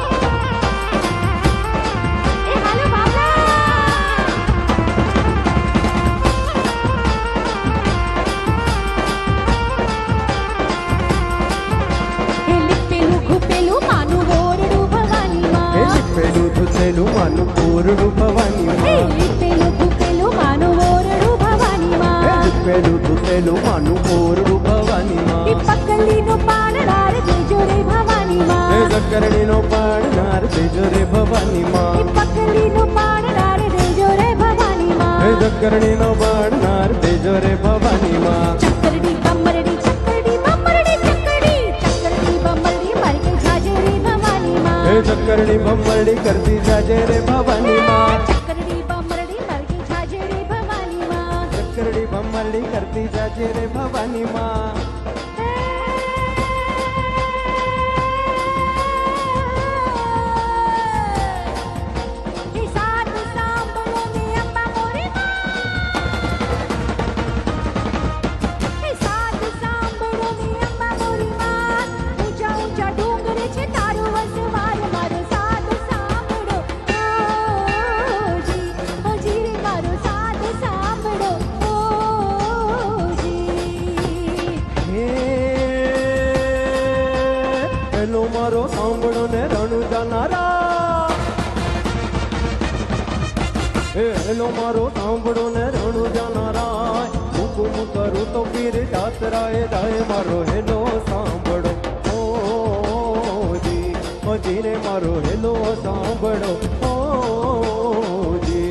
[SPEAKER 3] ధుసేలు మాను పూరుడు భవానీ మా
[SPEAKER 2] లిప్పెలు గుప్పెలు మాను ఓరుడు భవానీ మా
[SPEAKER 3] లిప్పెలు ధుసేలు మాను పూరుడు భవానీ మా
[SPEAKER 2] పక్కలిను పాడనార తేజోరే భవానీ మా
[SPEAKER 3] చక్కరడినో పాడనార తేజోరే భవానీ మా
[SPEAKER 2] పక్కలిను పాడనార తేజోరే భవానీ మా
[SPEAKER 3] చక్కరడినో పాడనార తేజోరే భవానీ మా
[SPEAKER 2] చక్కరడి బమ్మరడి చక్కరడి బమ్మరడి చక్కరడి చక్కరడి బమ్మరడి మరికే ఝాజేరి భవానీ మా
[SPEAKER 3] चक्करडी बम्बरडी करती झाजेरे भवानी माँ
[SPEAKER 2] चक्करडी बम्बरडी मरके झाजेरे भवानी माँ
[SPEAKER 3] चक्करडी बम्बरडी करती झाजेरे भवानी माँ मारो सांभळो ने रणु जानारा हेलो मारो सांभळो ने रणु जानारा हुकुम करू तो फिर जात राय राय मारो हेलो सांभळो ओ जी रे मारो हेलो सांभळो ओ जी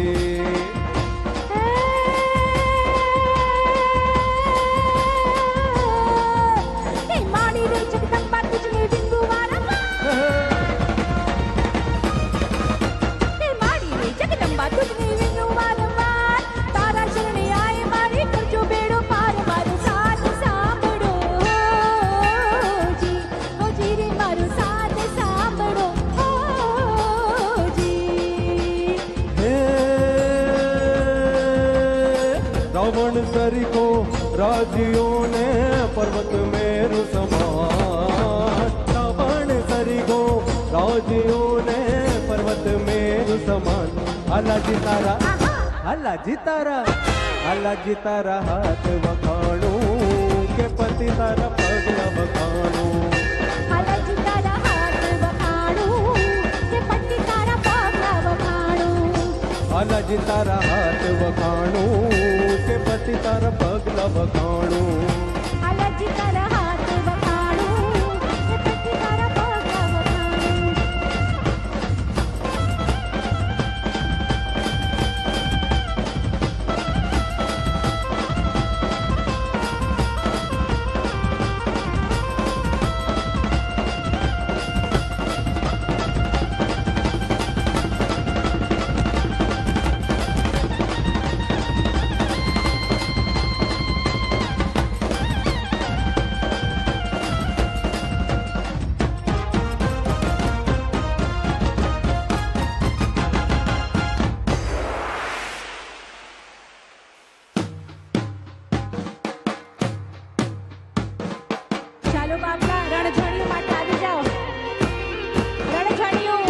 [SPEAKER 3] रावण सरी को राजियों ने पर्वत मेरु समान रावण सरी को राजियों ने पर्वत मेरु समान अल्लाह जी तारा हाथ वखाणू बालाजी तारा हाथ वखाणू के पति तारा पगला वखाणू
[SPEAKER 2] बालाजी तारा हाथ वखाणू के पति तारा पगला वखाणू ચાલો બાપલા રણઝણીઓ માટે આવી જાઓ રણઝણીઓ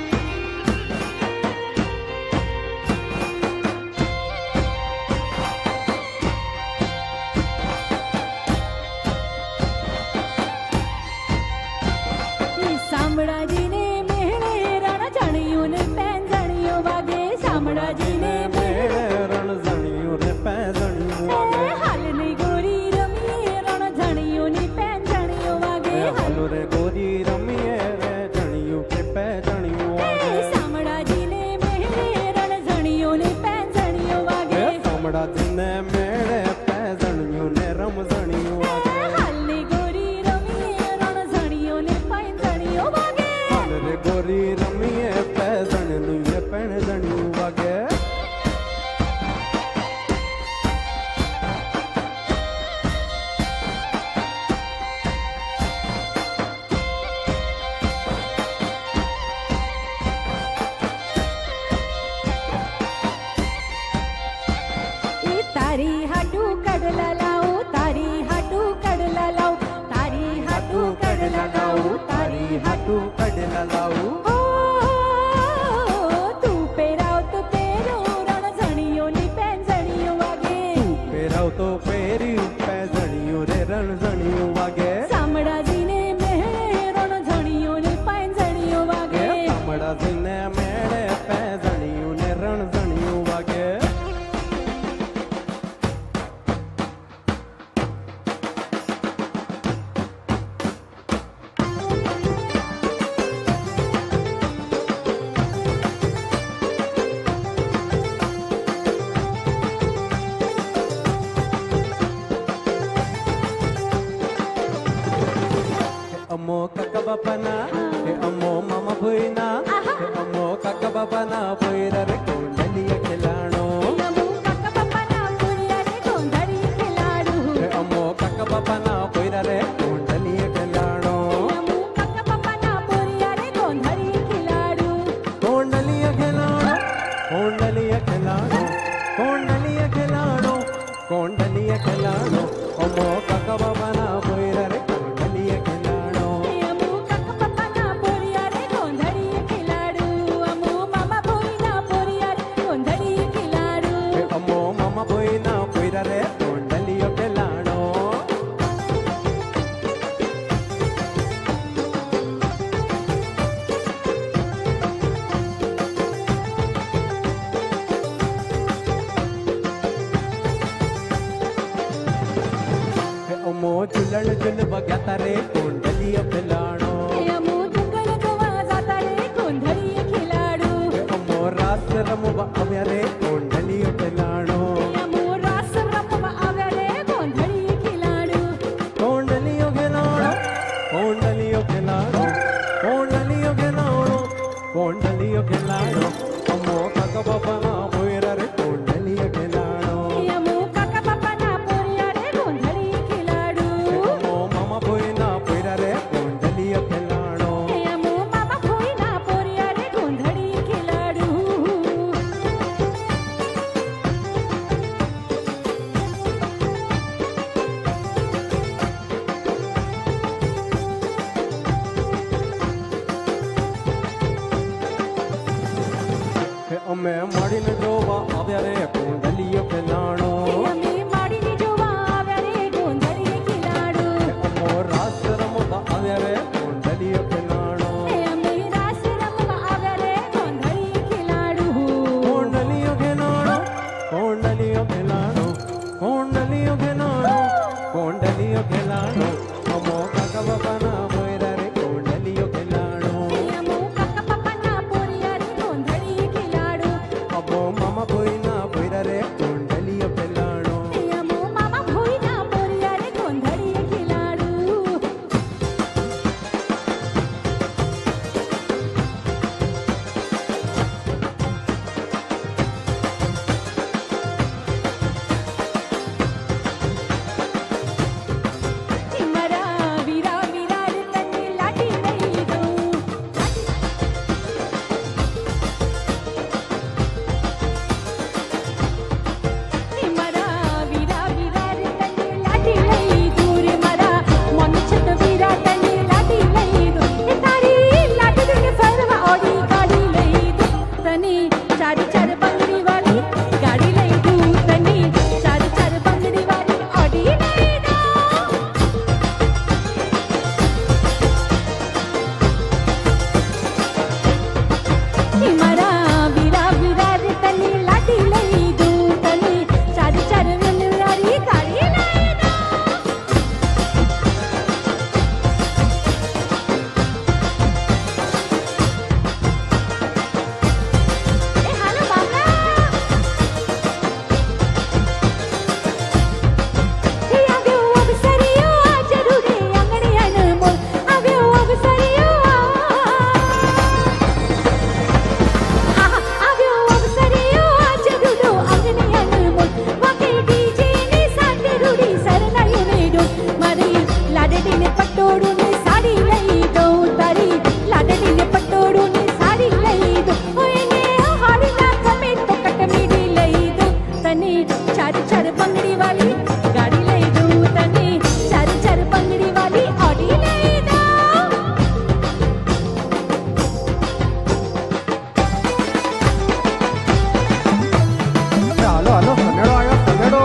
[SPEAKER 2] શામળાજીને મેળે રણઝણીઓને પેંજણીઓ વાગે શામળાજીને મેળે
[SPEAKER 3] रणजणियों रे पैजणियों वागे
[SPEAKER 2] હાલની ગોરી રમીએ રણઝણીઓની પેંજણીઓ વાગે
[SPEAKER 3] हालो रे गोरी रमिए रे जणियों के पैजणियों वागे
[SPEAKER 2] શામળાજીને મેળે રણઝણીઓને પેંજણીઓ વાગે
[SPEAKER 3] सामड़ा जिने मेड़े पैजणियों ने रमजणियों वागे
[SPEAKER 2] હાલની ગોરી રમીએ રણઝણીઓને પેંજણીઓ વાગે
[SPEAKER 3] हाल रे गोरी रमिए पैजणियों ये पैजणियों वागे
[SPEAKER 2] એ તારી હાટુ કડલા લાવું તારી હાટુ કડલા લાવું તારી હાટુ કડલા લાવું તારી
[SPEAKER 3] हाटू कड़ला लाऊ
[SPEAKER 2] ઓ તું પહેરાવ તો પહેરું રણઝણીઓની પેંજણીઓ વાગે
[SPEAKER 3] पेराव तो पेरी पैजणियों रे रणजणियों वागे
[SPEAKER 2] શામળાજીને મેળે રણઝણીઓની પેંજણીઓ વાગે
[SPEAKER 3] सामड़ा जिने मेड़े पैजणियों ने रणजणियों वागे अम्मो काका बापाना हे अम्मो मामा भुईना हे अम्मो काका बापाना भुईरा रे कोंडलिया खिलाणो
[SPEAKER 2] યમુ કાકા બાપાના પુરિયા રે ગોંધળી ખેલાડું
[SPEAKER 3] हे अम्मो काका बापाना भुईरा रे कोंडलिया खिलाणो
[SPEAKER 2] યમુ કાકા બાપાના પુરિયા રે ગોંધળી ખેલાડું
[SPEAKER 3] कोंडलिया खिलाणो कोंडलिया खिलाणो कोंडलिया खिलाणो कोंडलिया खिलाणो अम्मो काका बापाना भुईरा रे कोंडलिया खिलाणो
[SPEAKER 2] યમુ કાકા બાપાના પુરિયા રે ગોંધળી ખેલાડું અમુ મામા ભોઈના પુરિયા રે ગોંધળી ખેલાડું
[SPEAKER 3] हे अम्मो मामा भुईना भुईरा रे कोंडलिया खिलाणो हे अम्मो झुलण झुल बग्याता रे कोंडलिया खिलाणो
[SPEAKER 2] યમુ જંગલ જોવા જાતા રે ગોંધળી ખેલાડું
[SPEAKER 3] हे अम्मो रास रमवा अव्या रे कोंडलिया खिलाणो
[SPEAKER 2] યમુ રાસ રમવા આવ્યા રે ગોંધળી ખેલાડું
[SPEAKER 3] कोंडलियो खिलाणो कोंडलियो खिलाणो कोंडलियो खिलाणो कोंडलियो खिलाणो अम्मो काका बापाना भुईरा रे कोंडलिया खिलाणो
[SPEAKER 2] યમુ કાકા બાપાના પુરિયા રે ગોંધળી ખેલાડું
[SPEAKER 3] हे अम्मो मामा भुईना भुईरा रे कोंडलिया खिलाणो
[SPEAKER 2] યમુ મામા ભોઈના પુરિયા રે ગોંધળી ખેલાડું
[SPEAKER 3] खेलाणो अमो काका बाबा ना बोयरा रे कोंडलियो खेलाणो
[SPEAKER 2] अमो काका पापा ना पोरिया रे गोंधळी खिलाडू
[SPEAKER 3] अबो मामा बोई ना बोयरा रे कोंडलियो खेलाणो
[SPEAKER 2] अमो मामा भोई ना पोरिया रे गोंधळी खिलाडू चिमरा वीरा वीरा रे तन्नी लाटी लई दो चिमरा वीरा वीरा रे तन्नी लाटी लई दो रे मारा मन छत वीरा तन्नी लाटी लई दो ए तारी लाटी दे फरवा ओडी गाड़ी लई दो तनी चार चार बंगड़ी वाली गाड़ी लई दो तनी चार चार बंगड़ी वाली ओडी लई दो चिमरा वीरा वीरा रे तन्नी लाटी लई दो तनी चार चार बंगड़ी वाली गाड़ी लई दो ए हालो बाबा हे આવ્યો અવસરિયો આ જરૂરે આંગણે અનમોલ આવ્યો અવસરિયો આવ્યો અવસરિયો આ જરૂરો આંગણે અનમોલ વાકે ડીજે ને સાથે રૂડી સરનાયું ને ડો મારી લાડડીને પટોળું ને સાડી લઈ દઉં તારી લાડડીને પટોળું ને સાડી લઈ દઉં ઓય ને હાડી ના ગમે તો કટમીડી લઈ દઉં તને ચાર ચાર બંગડી વાલી ગાડી લઈ દઉં તને ચાર ચાર બંગડી વાલી ઓડી લઈ દઉં
[SPEAKER 3] હાલો હાલો સનેડો આયો સનેડો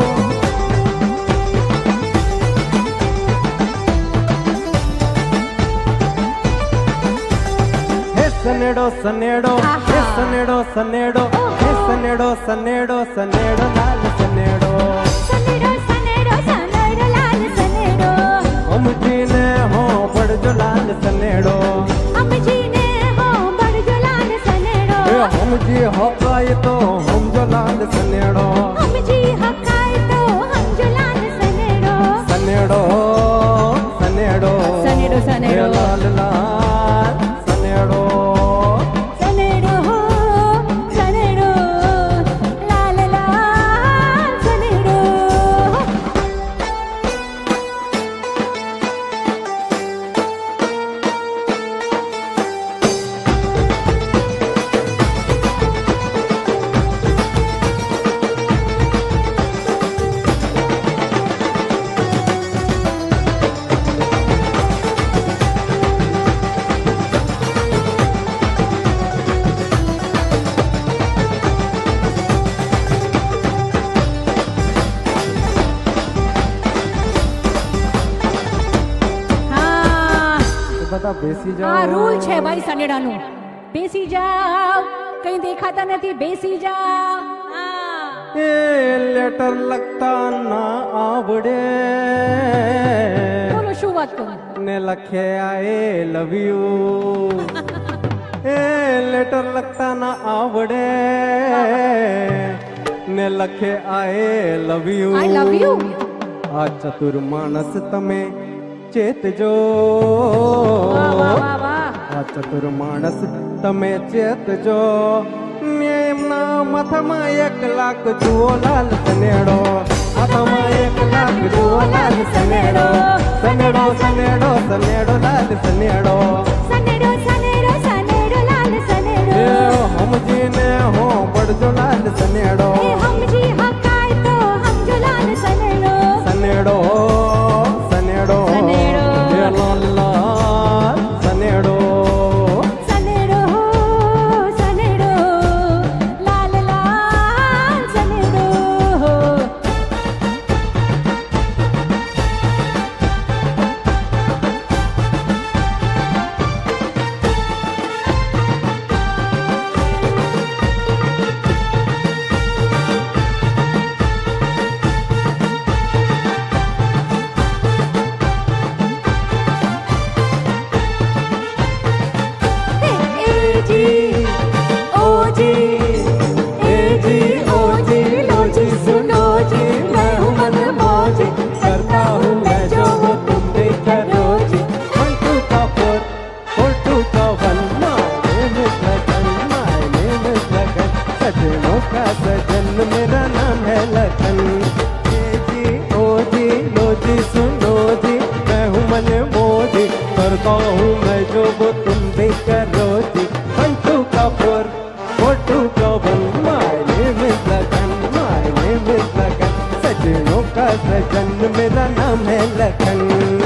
[SPEAKER 3] હે સનેડો સનેડો હે સનેડો સનેડો હે સનેડો સનેડો સનેડો લાલ સનેડો
[SPEAKER 2] સનેડો સનેડો સનેડો લાલ સનેડો
[SPEAKER 3] અમજીને હો પડજો લાલ સનેડો
[SPEAKER 2] અમજીને હો બળજો લાલ સનેડો
[SPEAKER 3] એ હમજી હોકાય તો હમજો લાલ સનેડો
[SPEAKER 2] અમજી હકાય તો હમજો લાલ સનેડો
[SPEAKER 3] સનેડો સનેડો
[SPEAKER 2] સનેડો સનેડો
[SPEAKER 3] હે લાલ લાલ સનેડો
[SPEAKER 2] સનેડો સનેડો લાલ લાલ સનેડો હા
[SPEAKER 3] બધા બેસી જાઓ
[SPEAKER 2] આ રૂલ છે ભાઈ સનેડાનું બેસી જાઓ કઈ દેખાતા નથી બેસી જાઓ હા
[SPEAKER 3] એ લેટર લખતા ના આવડે
[SPEAKER 2] બોલો શું વાત કરું
[SPEAKER 3] ને લખે આઈ લવ યુ એ લેટર લખતા ના આવડે ને લખે આઈ love you
[SPEAKER 2] I love you
[SPEAKER 3] આ ચતુર માણસ તમે ચેતજો
[SPEAKER 2] વાહ વાહ વાહ વાહ
[SPEAKER 3] આ ચતુર માણસ તમે ચેતજો ને એમના માથામાં 1 લાખ જુઓ લાલ સનેડો હાથમાં 1 લાખ જુઓ લાલ સનેડો સનેડો સનેડો સનેડો લાલ સનેડો
[SPEAKER 2] સનેડો સનેડો સનેડો લાલ સનેડો
[SPEAKER 3] એ હમજીને હો પડજો લાલ સનેડો
[SPEAKER 2] એ હમજી હકાય તો હમજો લાલ સનેડો
[SPEAKER 3] સનેડો સનેડો
[SPEAKER 2] સનેડો.
[SPEAKER 3] એ લાલ લાલ સનેડો
[SPEAKER 2] સનેડો સનેડો લાલ લાલ સનેડો
[SPEAKER 3] લખન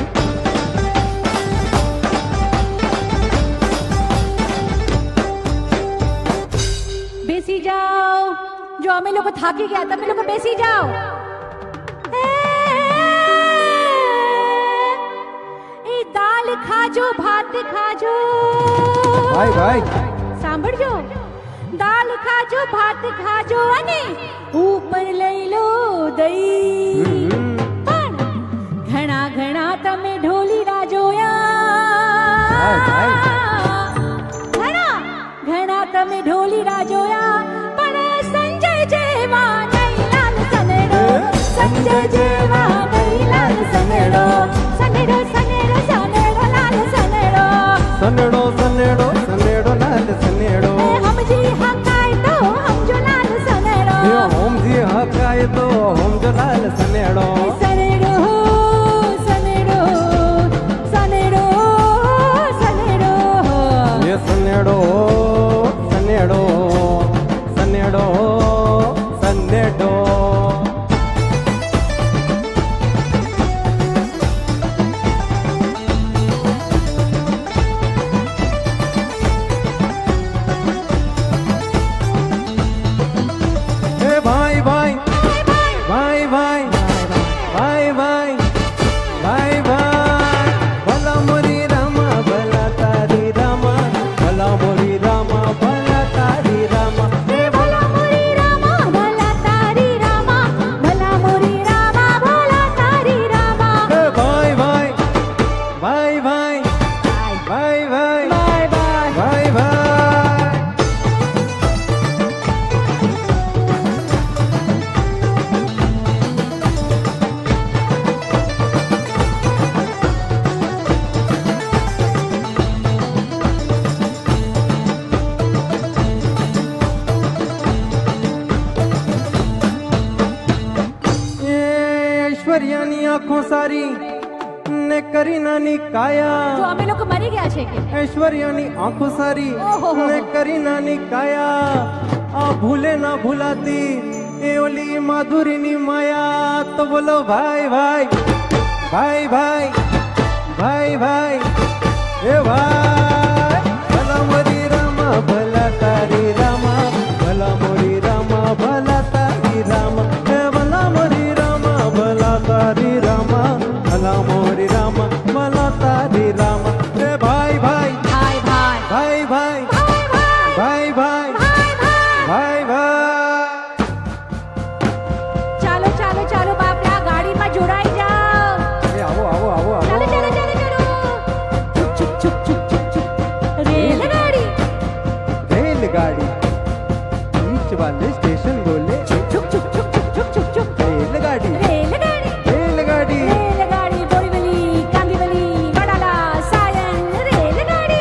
[SPEAKER 2] બેસી જાઓ જો અમે લોકો થાકી ગયા તમે લોકો બેસી જાઓ એ દાલ ખાજો ભાત ખાજો
[SPEAKER 3] ભાઈ ભાઈ
[SPEAKER 2] સાંભળજો દાલ ખાજો ભાત ખાજો અને ઉપર લઈ લો દહીં પણ ઘણા ઘણા તમે ઢોલીડા જોયા ઘણા ઘણા તમે ઢોલીડા જોયા પણ સંજય જેવા નહીં લાલ સનેડો સંજય જેવા નહીં લાલ સનેડો સનેડો સનેડો સનેડો લાલ સનેડો
[SPEAKER 3] સનેડો સનેડો સનેડો લાલ સનેડો
[SPEAKER 2] હમજી હકાય તો હમજો લાલ સનેડો
[SPEAKER 3] હોમજી હકાય તો હોમજો લાલ સનેડો
[SPEAKER 2] સનેડો સનેડો સનેડો સનેડો
[SPEAKER 3] ये सनेडो सनेडो सनेडो सनेडो ए भाई भाई भाई भाई भाई भाई भाई भाई भला मोरी रामा भला तारी रामा भला मोरी रामा भला तारी रामा
[SPEAKER 2] એ ભલા મોરી રામા ભલા તારી રામા ભલા મોરી રામા ભલા તારી રામા
[SPEAKER 3] ए भाई भाई भाई भाई भाई भाई
[SPEAKER 2] બાય બાય
[SPEAKER 3] भाई भाई ऐश्वर्यानी आंखों सारी ने करी नानी काया
[SPEAKER 2] જો અમે લોકો મરી ગયા છે કે
[SPEAKER 3] ऐश्वर्यानी आंखों सारी
[SPEAKER 2] ओहो।
[SPEAKER 3] ने करी नानी काया आ भूले ना भुलाती ए ओली माधुरी नी माया तो बोलो भाई भाई भाई भाई भाई भाई ए भाई भला मोरी रामा भला तारी रामा भला मोरी रामा भला तारी रामा ए भला मोरी रामा भला तारी रामा भला मोरी रामा भला तारी रामा ए भाई भाई
[SPEAKER 2] ભાઈ ભાઈ
[SPEAKER 3] भाई भाई
[SPEAKER 2] ભાઈ ભાઈ
[SPEAKER 3] भाई भाई
[SPEAKER 2] ભાઈ ભાઈ
[SPEAKER 3] भाई भाई
[SPEAKER 2] ચાલો ચાલો ચાલો બાપડા ગાડીમાં જોડાઈ જાઓ
[SPEAKER 3] ए आओ आओ आओ आओ
[SPEAKER 2] ચાલો ચાલો ચાલો ચાલો ચુપ ચુપ ચુપ ચુપ ચુપ ચુપ રેલગાડી
[SPEAKER 3] रेलगाड़ी बीच वाले स्टेशन बोले
[SPEAKER 2] ચુપ ચુપ ચુપ ચુપ ચુપ ચુપ ચુપ
[SPEAKER 3] रेलगाड़ी
[SPEAKER 2] રેલગાડી
[SPEAKER 3] रेलगाड़ी
[SPEAKER 2] રેલગાડી બોરીવલી કાંદીવલી વડાલા સાયન રેલગાડી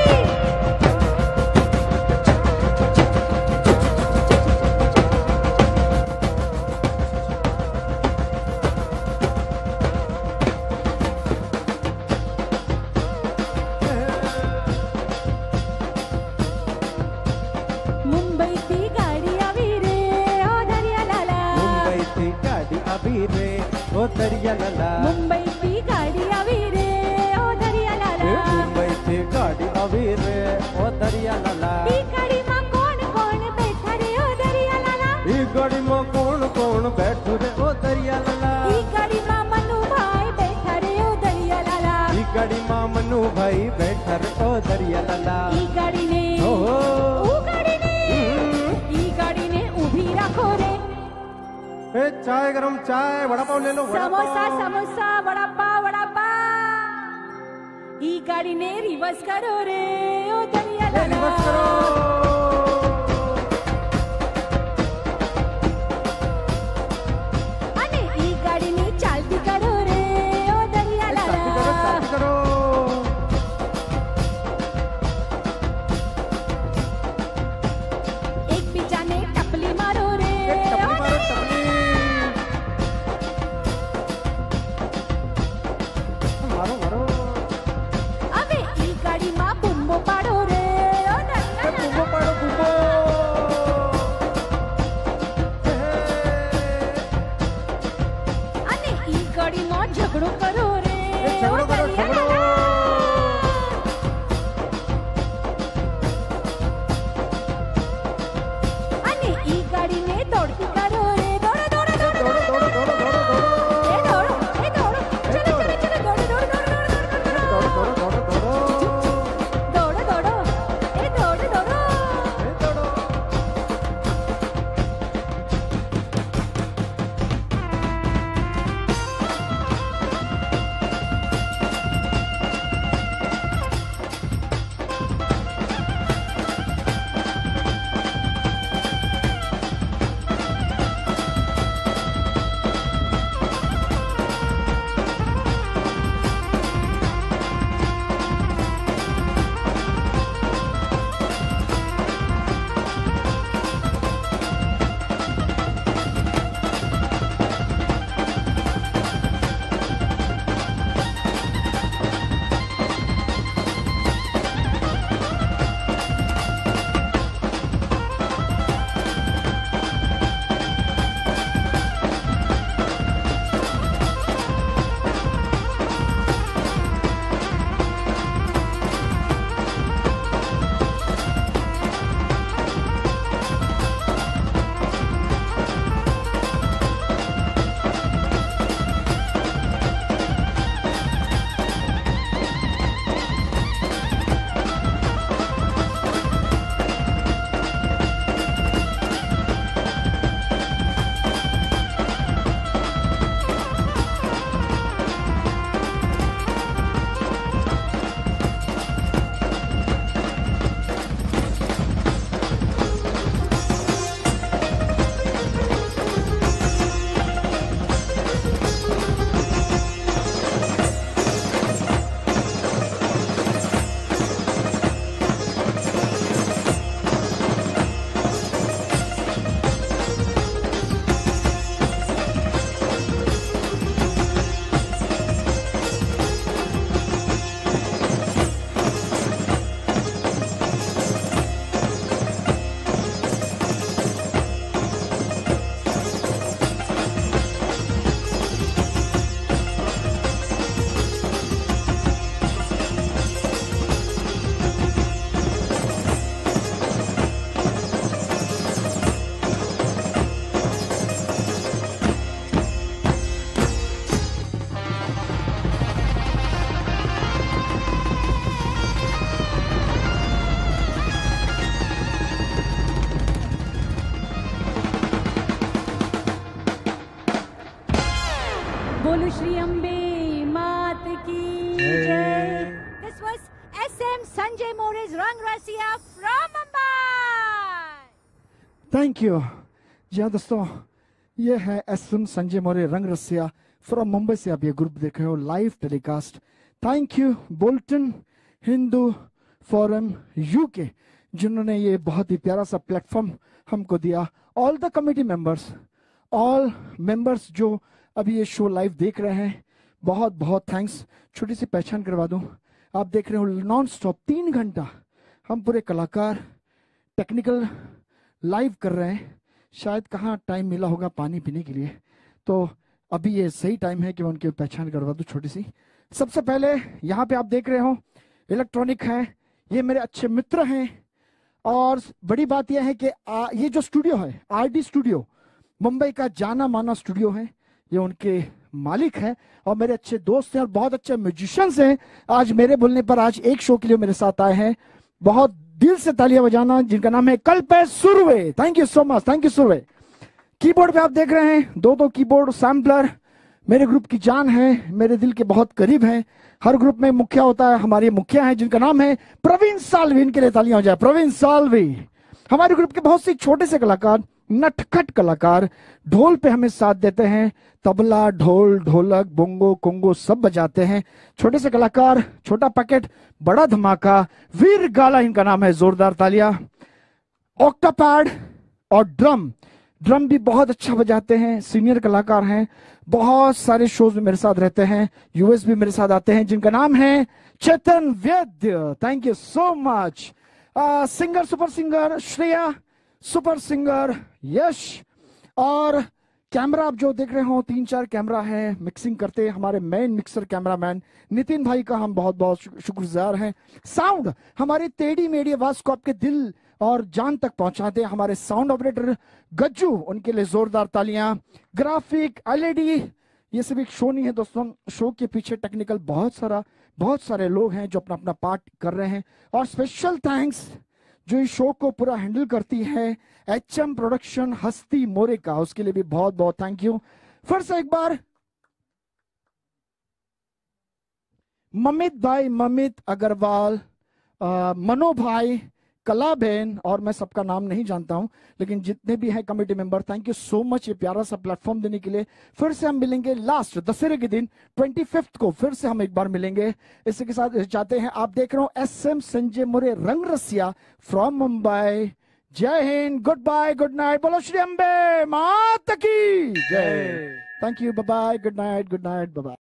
[SPEAKER 2] મુંબઈ થી ગાડી આવી રે ઓ દરિયા લાલા
[SPEAKER 3] मुंबई थी गाड़ी अभी रे ओ दरिया लाला
[SPEAKER 2] મુંબઈ થી ગાડી આવી રે ઓ દરિયા
[SPEAKER 3] ए,
[SPEAKER 2] લાલા
[SPEAKER 3] मुंबई थी गाड़ी अभी रे ओ दरिया लाला
[SPEAKER 2] ઈ ગાડીમાં કોણ કોણ બેઠા રે ઓ દરિયા લાલા
[SPEAKER 3] ई गाड़ी में कौन कौन बैठो रे ओ दरिया लाला
[SPEAKER 2] ઈ ગાડીમાં મનુભાઈ બેઠા રે ઓ દરિયા લાલા
[SPEAKER 3] ई गाड़ी में मनु भाई बैठा रे ओ दरिया लाला
[SPEAKER 2] ઈ ગાડીને
[SPEAKER 3] ओहो
[SPEAKER 2] ऊ ગાડીને ઈ ગાડીને ઊભી રાખો રે
[SPEAKER 3] ए चाय गरम चाय वड़ा पाव ले लो वड़ा
[SPEAKER 2] સમોસા
[SPEAKER 3] पाव
[SPEAKER 2] સમોસા વડાપાવ વડાપાવ ઈ ગાડીને રિવર્સ કરો રે ઓ દરિયા
[SPEAKER 3] ए, रिवर्स
[SPEAKER 2] લાલા
[SPEAKER 3] करो
[SPEAKER 2] અને ઈ ગાડીને ચાલતી કરો રે ઓ દરિયા
[SPEAKER 3] चालती करो
[SPEAKER 2] લાલા
[SPEAKER 3] चालती करो
[SPEAKER 2] એકબીજાને ટપલી મારો રે
[SPEAKER 3] ए, टपली मारो टपली मारो मारो
[SPEAKER 2] હવે ઈ ગાડીમાં બૂમો પાડો રે ઓ દરિયા
[SPEAKER 3] ए,
[SPEAKER 2] લાલા
[SPEAKER 3] बूमो
[SPEAKER 2] बोलो श्री अम्बे मात की जय। This was SM Sanjay More's Rang Rasiya from Mumbai.
[SPEAKER 1] Thank you. जी हाँ दोस्तों, ये है SM संजय मोरे रंग रसिया फ्रॉम मुंबई से आप ये ग्रुप देख रहे हो live telecast. Thank you Bolton Hindu forum UK जिन्होंने ये बहुत ही प्यारा सा प्लेटफॉर्म हमको दिया। All the committee members, all members जो अभी ये शो लाइव देख रहे हैं, बहुत बहुत थैंक्स। छोटी सी पहचान करवा दूं, आप देख रहे हो नॉन स्टॉप 3 घंटा हम पूरे कलाकार टेक्निकल लाइव कर रहे हैं। शायद कहाँ टाइम मिला होगा पानी पीने के लिए, तो अभी ये सही टाइम है कि मैं उनकी पहचान करवा दूं छोटी सी। सबसे पहले यहाँ पे आप देख रहे हो इलेक्ट्रॉनिक है, ये मेरे अच्छे मित्र हैं। और बड़ी बात यह है कि ये जो स्टूडियो है RD स्टूडियो मुंबई का जाना माना स्टूडियो है, ये उनके मालिक हैं और मेरे अच्छे दोस्त हैं और बहुत अच्छे म्यूजिशियंस हैं। आज मेरे बोलने पर आज एक शो के लिए मेरे साथ आए हैं। बहुत दिल से तालियां बजाना, जिनका नाम है Kalpesh Surve. Thank you so much, thank you Surve. Keyboard पे आप देख रहे हैं दो कीबोर्ड सैम्पलर, मेरे ग्रुप की जान है, मेरे दिल के बहुत करीब है। हर ग्रुप में मुखिया होता है, हमारे मुखिया हैं जिनका नाम है प्रवीण साल्वी। इनके लिए तालियां हो जाए, प्रवीण साल्वी। हमारे ग्रुप के बहुत से छोटे से कलाकार, नटखट कलाकार ढोल पे हमें साथ देते हैं, तबला ढोल ढोलक बोंगो कोंगो सब बजाते हैं। छोटे से कलाकार, छोटा पैकेट बड़ा धमाका, वीर गाला इनका नाम है, जोरदार तालियां। ऑक्टापैड और ड्रम भी बहुत अच्छा बजाते हैं, सीनियर कलाकार हैं, बहुत सारे शोज में मेरे साथ रहते हैं, US भी मेरे साथ आते हैं, जिनका नाम है Chetan Vaidya. Thank you so much. Singer super singer Shreya, super singer Yash, और कैमरा आप जो देख रहे हो 3-4 कैमरा है, मिक्सिंग करते हैं हमारे मेन मिक्सर कैमरामैन नितिन भाई का हम बहुत बहुत शुक्रगुजार हैं। साउंड हमारी टेढ़ी मेढ़ी आवाज को आपके दिल और जान तक पहुंचाते हैं हमारे साउंड ऑपरेटर गज्जू, उनके लिए जोरदार तालियां। ग्राफिक LED, ये सिर्फ एक शो नहीं है दोस्तों, शो के पीछे टेक्निकल बहुत सारे लोग हैं जो अपना अपना पार्ट कर रहे हैं। और स्पेशल थैंक्स जो इस शो को पूरा हैंडल करती है HM प्रोडक्शन हस्ती मोरे का, उसके लिए भी बहुत बहुत थैंक यू। फिर से एक बार ममित अग्रवाल, मनो भाई, कला बहन, और मैं सबका नाम नहीं जानता हूं, लेकिन जितने भी हैं committee member, thank you so much ये प्यारा सा प्लेटफॉर्म देने के लिए। फिर से हम मिलेंगे लास्ट दशहरे के दिन 25 को, फिर से हम एक बार मिलेंगे। इसी के साथ चाहते हैं, आप देख रहे हो SM संजय मोरे रंग रसिया फ्रॉम मुंबई। जय हिंद, गुड बाय, गुड नाइट, बोलो श्री अम्बे माता की जय। Thank you, bye bye, good night, bye bye.